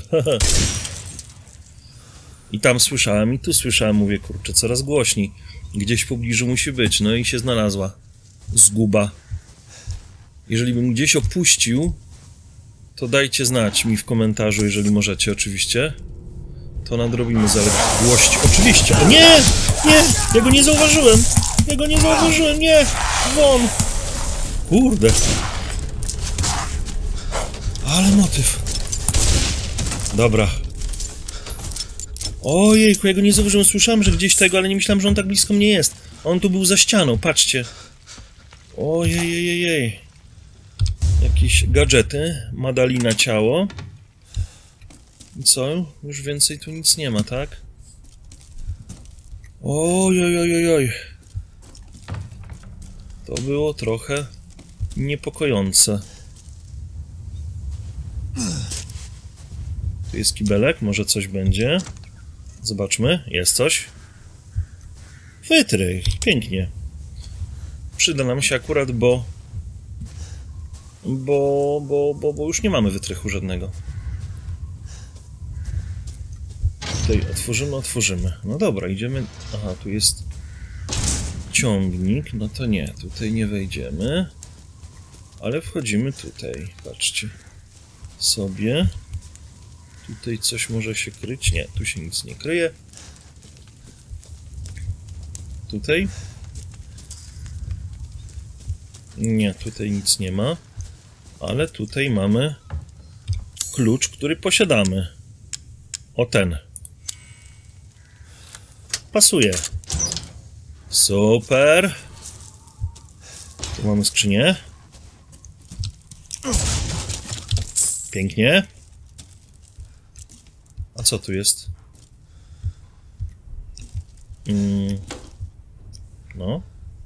I tam słyszałem, i tu słyszałem. Mówię, kurczę, coraz głośniej. Gdzieś w pobliżu musi być. No i się znalazła zguba. Jeżeli bym gdzieś opuścił, to dajcie znać mi w komentarzu, jeżeli możecie, oczywiście. To nadrobimy zaległości. Oczywiście! O, nie! Nie! Ja go nie zauważyłem! Nie! Won! Kurde! Ale motyw! Dobra. Ojejku, ja go nie zauważyłem. Słyszałem, że gdzieś tego, ale nie myślałem, że on tak blisko mnie jest. On tu był za ścianą, patrzcie. Ojej. Jakieś gadżety, Madalina ciało. I co? Już więcej tu nic nie ma, tak? Oj. To było trochę niepokojące. Tu jest kibelek, może coś będzie. Zobaczmy, jest coś. Wytrych, pięknie. Przyda nam się akurat, bo już nie mamy wytrychu żadnego. Tutaj otworzymy. No dobra, idziemy... Aha, tu jest ciągnik. No to nie, tutaj nie wejdziemy. Ale wchodzimy tutaj. Patrzcie. Sobie. Tutaj coś może się kryć. Nie, tu się nic nie kryje. Tutaj. Nie, tutaj nic nie ma. Ale tutaj mamy klucz, który posiadamy. O ten. Pasuje. Super. Tu mamy skrzynię. Pięknie. A co tu jest? No.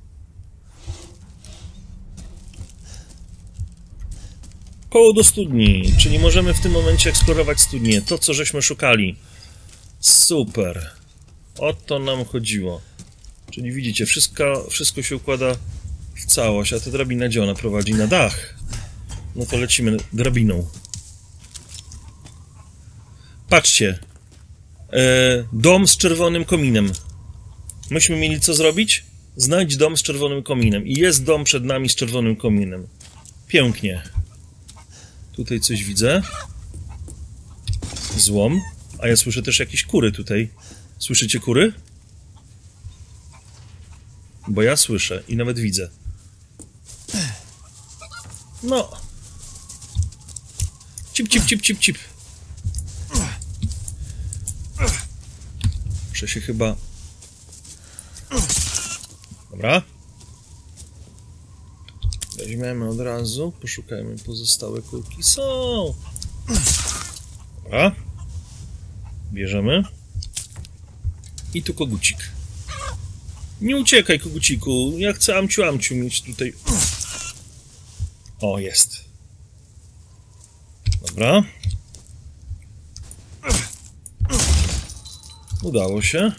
Koło do studni, czyli możemy w tym momencie eksplorować studnię. To, co żeśmy szukali. Super. O to nam chodziło. Czyli widzicie, wszystko się układa w całość. A ta drabina gdzie ona prowadzi? Na dach. No to lecimy drabiną. Patrzcie. Dom z czerwonym kominem. Myśmy mieli co zrobić? Znajdź dom z czerwonym kominem. I jest dom przed nami z czerwonym kominem. Pięknie. Tutaj coś widzę. Złom. A ja słyszę też jakieś kury tutaj. Słyszycie kury? Bo ja słyszę i nawet widzę. No. Cip. Muszę się chyba... Dobra. Weźmiemy od razu, poszukajmy pozostałe kulki. Są! Dobra. Bierzemy. I tu kogucik. Nie uciekaj, koguciku. Ja chcę amciu mieć tutaj. O, jest. Dobra. Udało się.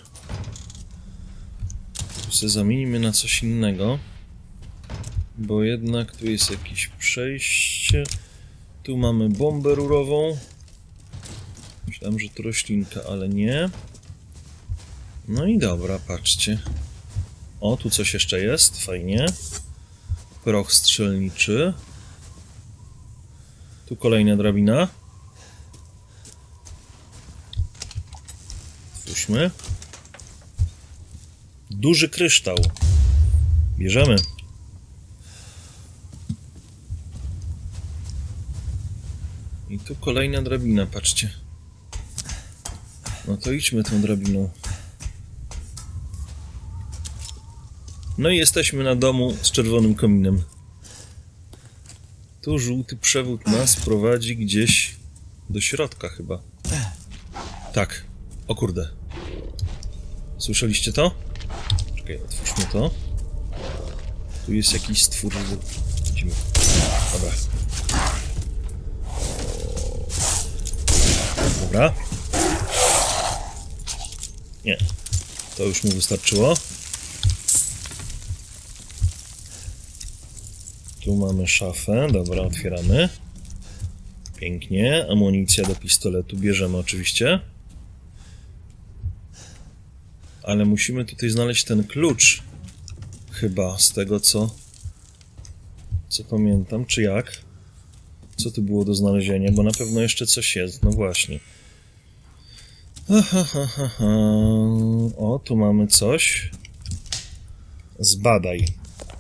Tu sobie zamienimy na coś innego. Bo jednak tu jest jakieś przejście. Tu mamy bombę rurową. Myślałem, że to roślinka, ale nie. No i dobra, patrzcie. O, tu coś jeszcze jest, fajnie. Proch strzelniczy. Tu kolejna drabina. Otwórzmy. Duży kryształ. Bierzemy. I tu kolejna drabina, patrzcie. No to idźmy tą drabiną. No i jesteśmy na domu z czerwonym kominem. Tu żółty przewód nas prowadzi gdzieś do środka chyba. Tak. O kurde. Słyszeliście to? Czekaj, otwórzmy to. Tu jest jakiś stwór. Widzimy. Dobra. Dobra. Nie. To już mi wystarczyło. Tu mamy szafę. Dobra, otwieramy. Pięknie. Amunicja do pistoletu bierzemy oczywiście. Ale musimy tutaj znaleźć ten klucz. Chyba, z tego co pamiętam. Czy jak? Co tu było do znalezienia? Bo na pewno jeszcze coś jest. No właśnie. O, tu mamy coś. Zbadaj.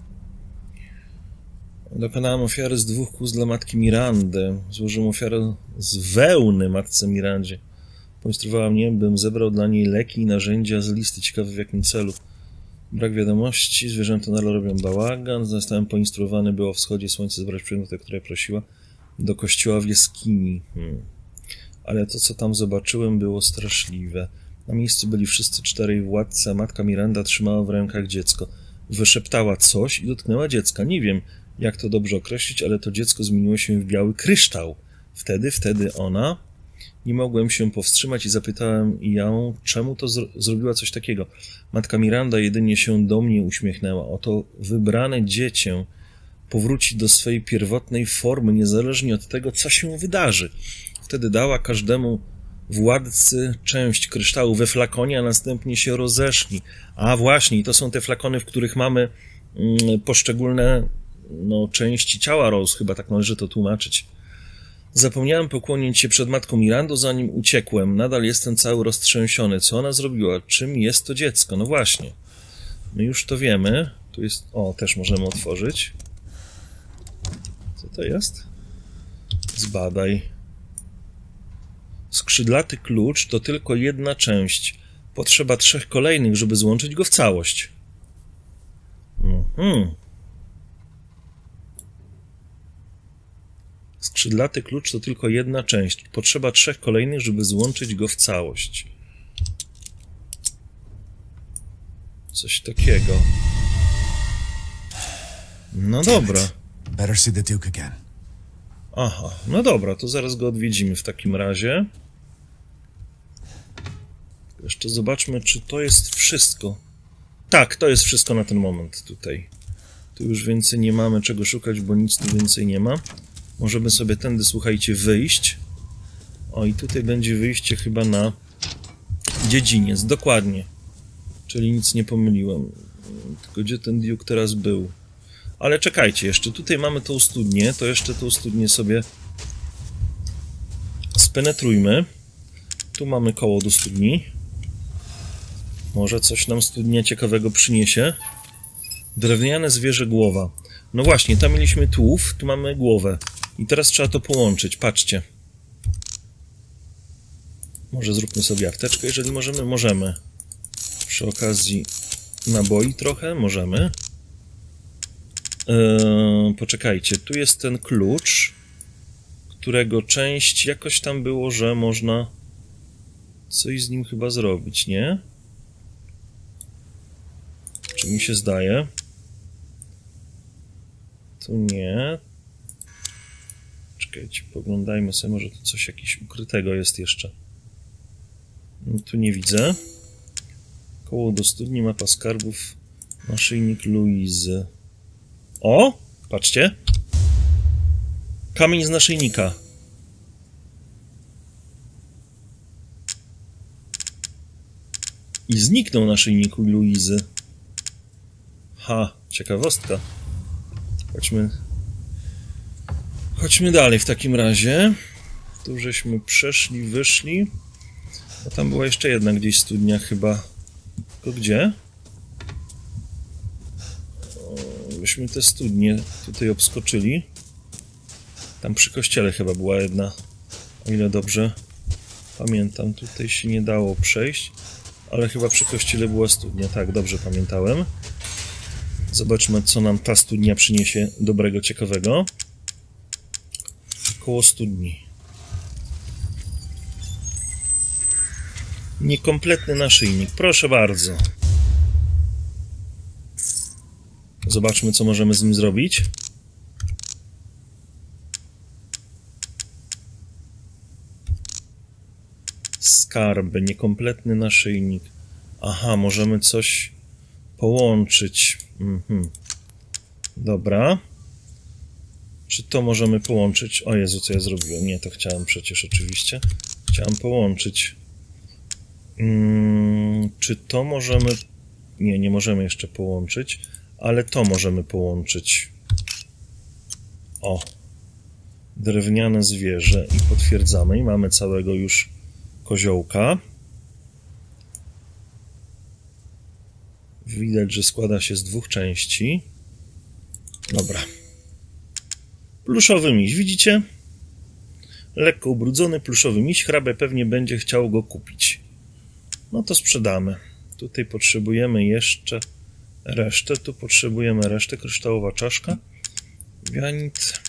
Dokonałem ofiary z 2 kóz dla matki Mirandy. Złożyłem ofiarę z wełny matce Mirandzie. Poinstruowała mnie, bym zebrał dla niej leki i narzędzia z listy. Ciekawe w jakim celu. Brak wiadomości, zwierzęta nadal robią bałagan. Zostałem poinstruowany, by o wschodzie słońca zebrać przedmioty, które prosiła, do kościoła w jaskini. Ale to, co tam zobaczyłem, było straszliwe. Na miejscu byli wszyscy 4 władcy, a matka Miranda trzymała w rękach dziecko. Wyszeptała coś i dotknęła dziecka. Nie wiem, jak to dobrze określić, ale to dziecko zmieniło się w biały kryształ. Wtedy ona... Nie mogłem się powstrzymać i zapytałem ją, czemu to zrobiła coś takiego. Matka Miranda jedynie się do mnie uśmiechnęła. Oto wybrane dziecię powróci do swej pierwotnej formy, niezależnie od tego, co się wydarzy. Wtedy dała każdemu władcy część kryształu we flakonie, a następnie się rozeszli. A właśnie, to są te flakony, w których mamy poszczególne części ciała Rose, chyba tak należy to tłumaczyć. Zapomniałem pokłonić się przed matką Mirandą, zanim uciekłem. Nadal jestem cały roztrzęsiony. Co ona zrobiła? Czym jest to dziecko? No właśnie. My już to wiemy. Tu jest... O, też możemy otworzyć. Co to jest? Zbadaj. Skrzydlaty klucz to tylko jedna część. Potrzeba 3 kolejnych, żeby złączyć go w całość. Skrzydlaty klucz to tylko jedna część. Potrzeba 3 kolejnych, żeby złączyć go w całość. Coś takiego. No dobra. Aha, no dobra, to zaraz go odwiedzimy w takim razie. Jeszcze zobaczmy, czy to jest wszystko. Tak, to jest wszystko na ten moment tutaj. Tu już więcej nie mamy czego szukać, bo nic tu więcej nie ma. Możemy sobie tędy, słuchajcie, wyjść. O, i tutaj będzie wyjście chyba na dziedziniec, dokładnie. Czyli nic nie pomyliłem. Tylko gdzie ten Duke teraz był? Ale czekajcie, jeszcze tutaj mamy tą studnię, to jeszcze tą studnię sobie spenetrujmy. Tu mamy koło do studni. Może coś nam studnia ciekawego przyniesie. Drewniane zwierzę głowa. No właśnie, tam mieliśmy tułów, tu mamy głowę. I teraz trzeba to połączyć, patrzcie. Może zróbmy sobie apteczkę, jeżeli możemy. Możemy. Przy okazji naboi trochę, możemy. Poczekajcie, tu jest ten klucz, którego część jakoś tam było, że można coś z nim chyba zrobić, nie? Czy mi się zdaje? Tu nie. Czekajcie, poglądajmy sobie, może tu coś jakieś ukrytego jest jeszcze. No, tu nie widzę. Koło do studni, mapa skarbów, naszyjnik Luizy. O! Patrzcie! Kamień z naszyjnika. I zniknął naszyjniku Luizy. Ha, ciekawostka. Chodźmy dalej w takim razie. Tu żeśmy przeszli, wyszli. No tam była jeszcze jedna gdzieś studnia chyba. Tylko gdzie? Byśmy te studnie tutaj obskoczyli. Tam przy kościele chyba była jedna. O ile dobrze pamiętam. Tutaj się nie dało przejść. Ale chyba przy kościele była studnia. Tak, dobrze pamiętałem. Zobaczmy, co nam ta studnia przyniesie dobrego, ciekawego. Koło studni. Niekompletny naszyjnik. Proszę bardzo. Zobaczmy, co możemy z nim zrobić. Skarby. Niekompletny naszyjnik. Aha, możemy coś połączyć. Dobra. Czy to możemy połączyć? O Jezu, co ja zrobiłem? Nie, to chciałem przecież oczywiście. Chciałem połączyć. Czy to możemy... Nie, nie możemy jeszcze połączyć, ale to możemy połączyć. O! Drewniane zwierzę i potwierdzamy. I mamy całego już koziołka. Widać, że składa się z 2 części. Dobra. Pluszowy miś, widzicie? Lekko ubrudzony pluszowy miś. Hrabia pewnie będzie chciał go kupić. No to sprzedamy. Tutaj potrzebujemy jeszcze resztę. Tu potrzebujemy resztę. Kryształowa czaszka. Granit.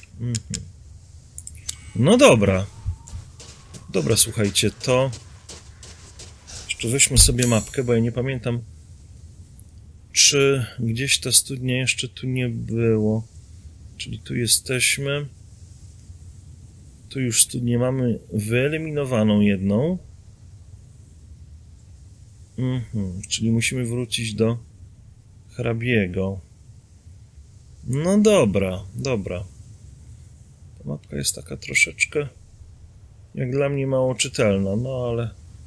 No dobra. Dobra, słuchajcie, to... Jeszcze weźmy sobie mapkę, bo ja nie pamiętam, czy gdzieś ta studnia jeszcze tu nie było. Czyli tu jesteśmy. Tu już studnię mamy wyeliminowaną jedną. Czyli musimy wrócić do hrabiego. No dobra, dobra. Ta mapka jest taka troszeczkę, jak dla mnie, mało czytelna, no ale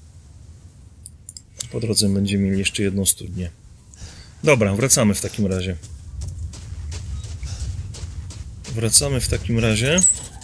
po drodze będziemy mieli jeszcze jedną studnię. Dobra, wracamy w takim razie. Wracamy w takim razie.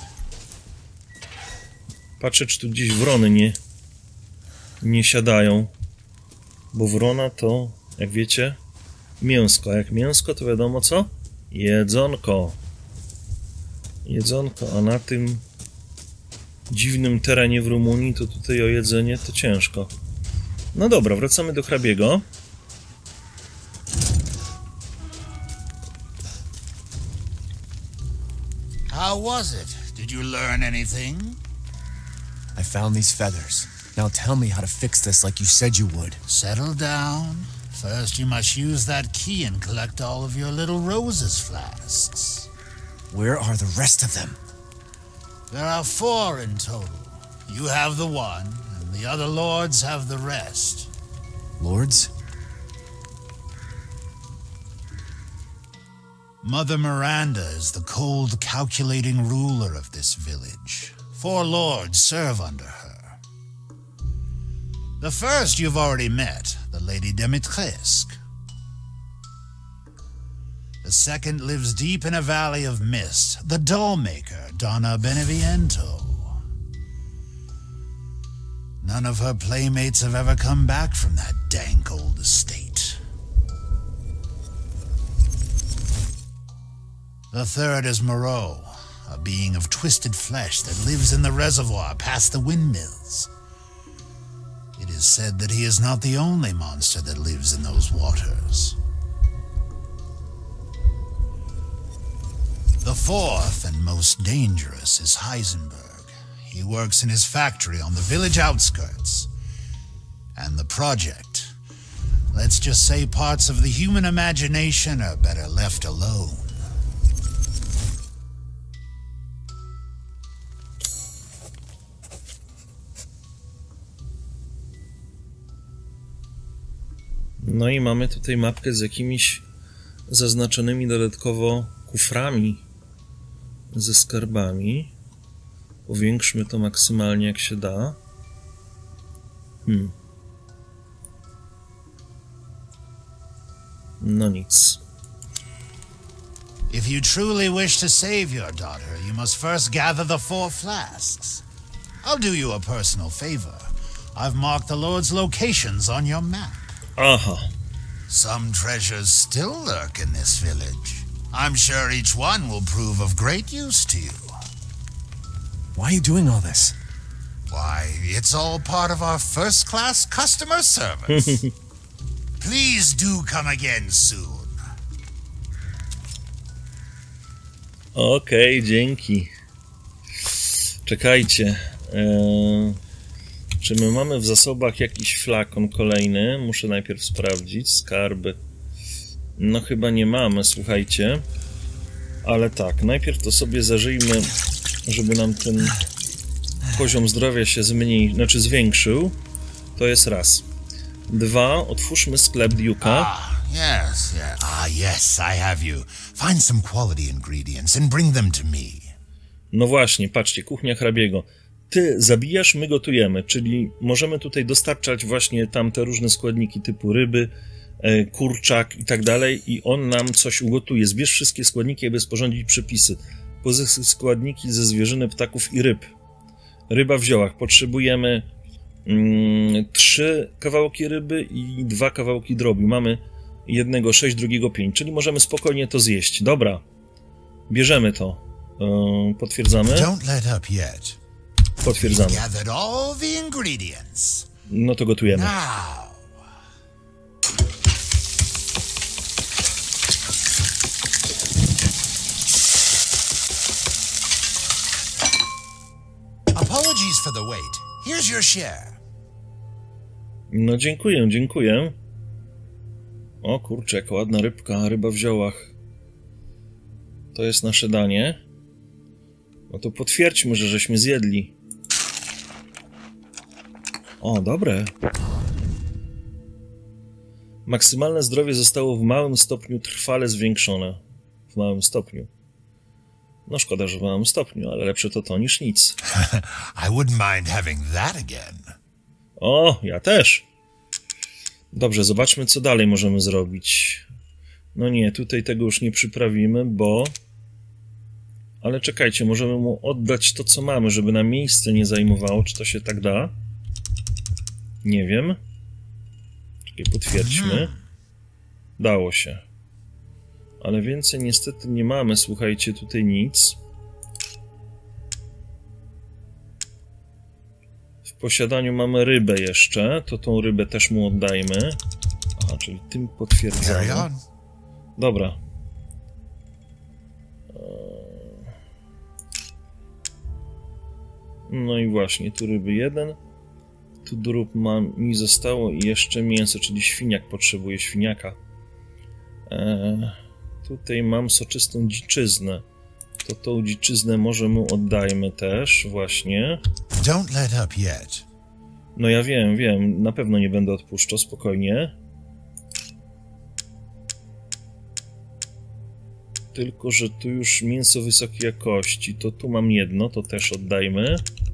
Patrzę, czy tu gdzieś wrony nie siadają. Bo wrona to, jak wiecie, mięsko. A jak mięsko, to wiadomo co? Jedzonko. Jedzonko, a na tym dziwnym terenie w Rumunii to tutaj o jedzenie to ciężko. No dobra, wracamy do hrabiego. How was it? Did you learn anything? I found these feathers. Now tell me how to fix this like you said you would. Settle down. First you must use that key and collect all of your little roses flasks. Where are the rest of them? There are 4 in total. You have the one, and the other lords have the rest. Lords? Mother Miranda is the cold, calculating ruler of this village. 4 lords serve under her. The first you've already met, the Lady Dimitrescu. The second lives deep in a valley of mist, the doll-maker, Donna Beneviento. None of her playmates have ever come back from that dank old estate. The third is Moreau, a being of twisted flesh that lives in the reservoir past the windmills. It is said that he is not the only monster that lives in those waters. The fourth and most dangerous is Heisenberg. He works in his factory on the village outskirts. And the project, let's just say parts of the human imagination are better left alone. No i mamy tutaj mapkę z jakimiś zaznaczonymi dodatkowo kuframi ze skarbami. Powiększmy to maksymalnie jak się da. No nic. If you truly wish to save your daughter, you must first gather the 4 flasks. I'll do you a personal favor. I've marked the Lord's locations on your map. Aha. Some treasures still lurk in this village. I'm sure each one will prove of great use to you. Why are you doing all this? Why, it's all part of our first-class customer service. Please do come again soon. Okej, dzięki. Czekajcie. Czy my mamy w zasobach jakiś flakon kolejny? Muszę najpierw sprawdzić. Skarby. No chyba nie mamy, słuchajcie. Ale tak, najpierw to sobie zażyjmy, żeby nam ten poziom zdrowia się zwiększył. To jest raz. 2, otwórzmy sklep Duke'a. Yes, yes. Yes, I have you. Find some quality ingredients and bring them to me. No właśnie, patrzcie, kuchnia hrabiego. Ty zabijasz, my gotujemy, czyli możemy tutaj dostarczać właśnie tam te różne składniki typu ryby, kurczak i tak dalej i on nam coś ugotuje. Zbierz wszystkie składniki, aby sporządzić przepisy. Pozyskaj składniki ze zwierzyny, ptaków i ryb. Ryba w ziołach. Potrzebujemy 3 kawałki ryby i 2 kawałki drobiu. Mamy jednego 6, drugiego 5, czyli możemy spokojnie to zjeść. Dobra, bierzemy to. Potwierdzamy. Don't let up yet. Potwierdzamy. Gathered all the ingredients. No to gotujemy. Now. Here's your share. No dziękuję, dziękuję. O kurczę, jaka ładna rybka, ryba w ziołach. To jest nasze danie. No to potwierdźmy, że żeśmy zjedli. O, dobre. Maksymalne zdrowie zostało w małym stopniu trwale zwiększone. W małym stopniu. No szkoda, że w małym stopniu, ale lepsze to niż nic. I wouldn't mind having that again. O, ja też. Dobrze, zobaczmy, co dalej możemy zrobić. No nie, tutaj tego już nie przyprawimy, bo... Ale czekajcie, możemy mu oddać to, co mamy, żeby nam miejsce nie zajmowało. Czy to się tak da? Nie wiem. Czekaj, potwierdźmy. Dało się. Ale więcej niestety nie mamy, słuchajcie, tutaj nic. W posiadaniu mamy rybę jeszcze, to tą rybę też mu oddajmy. Aha, czyli tym potwierdzamy. Dobra. No i właśnie, tu ryby 1. Tu drób mi zostało i jeszcze mięso, czyli świniak potrzebuje świniaka. Tutaj mam soczystą dziczyznę. To tą dziczyznę może mu oddajmy też, właśnie. Don't let up yet. No ja wiem, na pewno nie będę odpuszczał, spokojnie. Tylko, że tu już mięso wysokiej jakości, to tu mam jedno, to też oddajmy.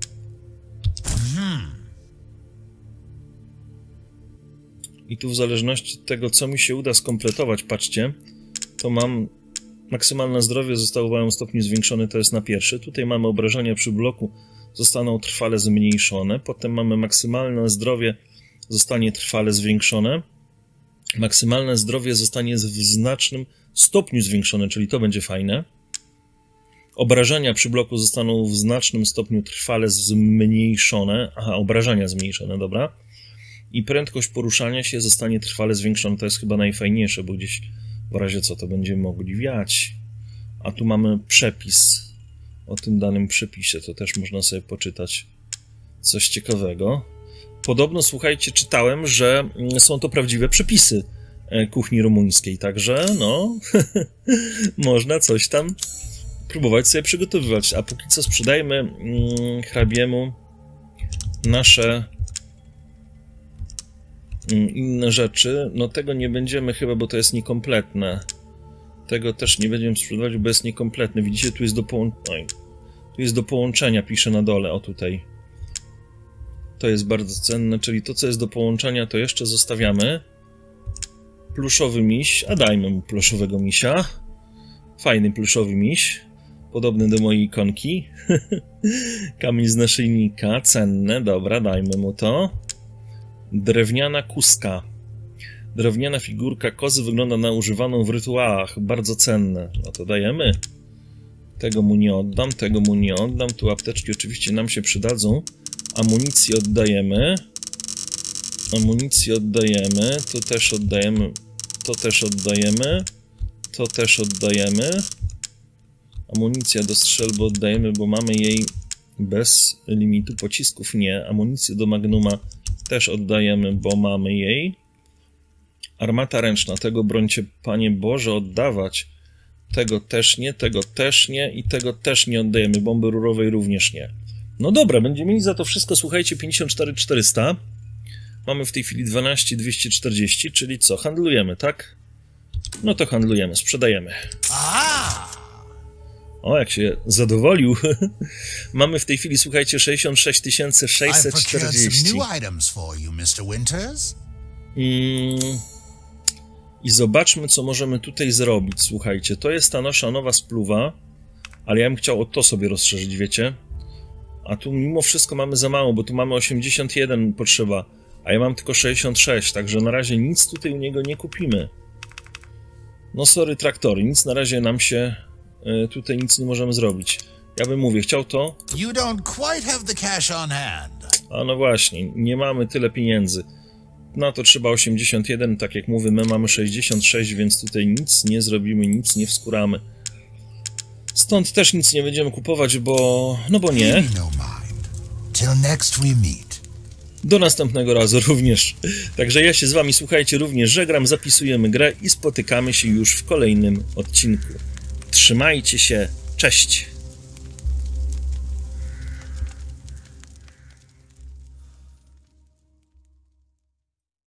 I tu w zależności od tego, co mi się uda skompletować, patrzcie, to mam maksymalne zdrowie zostało w małym stopniu zwiększone, to jest na pierwszy. Tutaj mamy obrażenia przy bloku, zostaną trwale zmniejszone. Potem mamy maksymalne zdrowie, zostanie trwale zwiększone. Maksymalne zdrowie zostanie w znacznym stopniu zwiększone, czyli to będzie fajne. Obrażenia przy bloku zostaną w znacznym stopniu trwale zmniejszone. Aha, obrażenia zmniejszone, dobra. I prędkość poruszania się zostanie trwale zwiększona. To jest chyba najfajniejsze, bo gdzieś w razie co to będziemy mogli wiać. A tu mamy przepis. O tym danym przepisie to też można sobie poczytać. Coś ciekawego. Podobno, słuchajcie, czytałem, że są to prawdziwe przepisy kuchni rumuńskiej. Także, no, można coś tam próbować sobie przygotowywać. A póki co sprzedajmy hrabiemu nasze inne rzeczy. No tego nie będziemy chyba, bo to jest niekompletne. Tego też nie będziemy sprzedawać, bo jest niekompletne. Widzicie, tu jest do połączenia. Tu jest do połączenia, pisze na dole, o tutaj. To jest bardzo cenne, czyli to, co jest do połączenia, to jeszcze zostawiamy. Pluszowy miś, a dajmy mu pluszowego misia. Fajny pluszowy miś, podobny do mojej ikonki. Kamień z naszyjnika, cenne, dobra, dajmy mu to. Drewniana kuska. Drewniana figurka kozy wygląda na używaną w rytuałach, bardzo cenne. No to dajemy. Tego mu nie oddam, tego mu nie oddam. Tu apteczki oczywiście nam się przydadzą. Amunicję oddajemy. Amunicję oddajemy. To też oddajemy. To też oddajemy. To też oddajemy. Amunicja do strzelby oddajemy, bo mamy jej bez limitu pocisków. Nie. Amunicję do magnuma też oddajemy, bo mamy jej. Armata ręczna. Tego brońcie, Panie Boże, oddawać. Tego też nie, tego też nie i tego też nie oddajemy. Bomby rurowej również nie. No dobra, będziemy mieli za to wszystko, słuchajcie, 54 400. Mamy w tej chwili 12 240, czyli co? Handlujemy, tak? No to handlujemy, sprzedajemy. O, jak się zadowolił. Mamy w tej chwili, słuchajcie, 66 640. I zobaczmy, co możemy tutaj zrobić. Słuchajcie, to jest ta nasza nowa spluwa, ale ja bym chciał to sobie rozszerzyć, wiecie? A tu mimo wszystko mamy za mało, bo tu mamy 81 potrzeba, a ja mam tylko 66, także na razie nic tutaj u niego nie kupimy. No sorry, traktory, nic na razie nam się tutaj nic nie możemy zrobić. Ja bym mówię, chciał to. You don't quite have the cash on hand. A no właśnie, nie mamy tyle pieniędzy. No to trzeba 81, tak jak mówię, my mamy 66, więc tutaj nic nie zrobimy, nic nie wskuramy. Stąd też nic nie będziemy kupować, bo... no bo nie. Till next we meet. Do następnego razu również. Także ja się z wami, słuchajcie, również żegnam, zapisujemy grę i spotykamy się już w kolejnym odcinku. Trzymajcie się, cześć!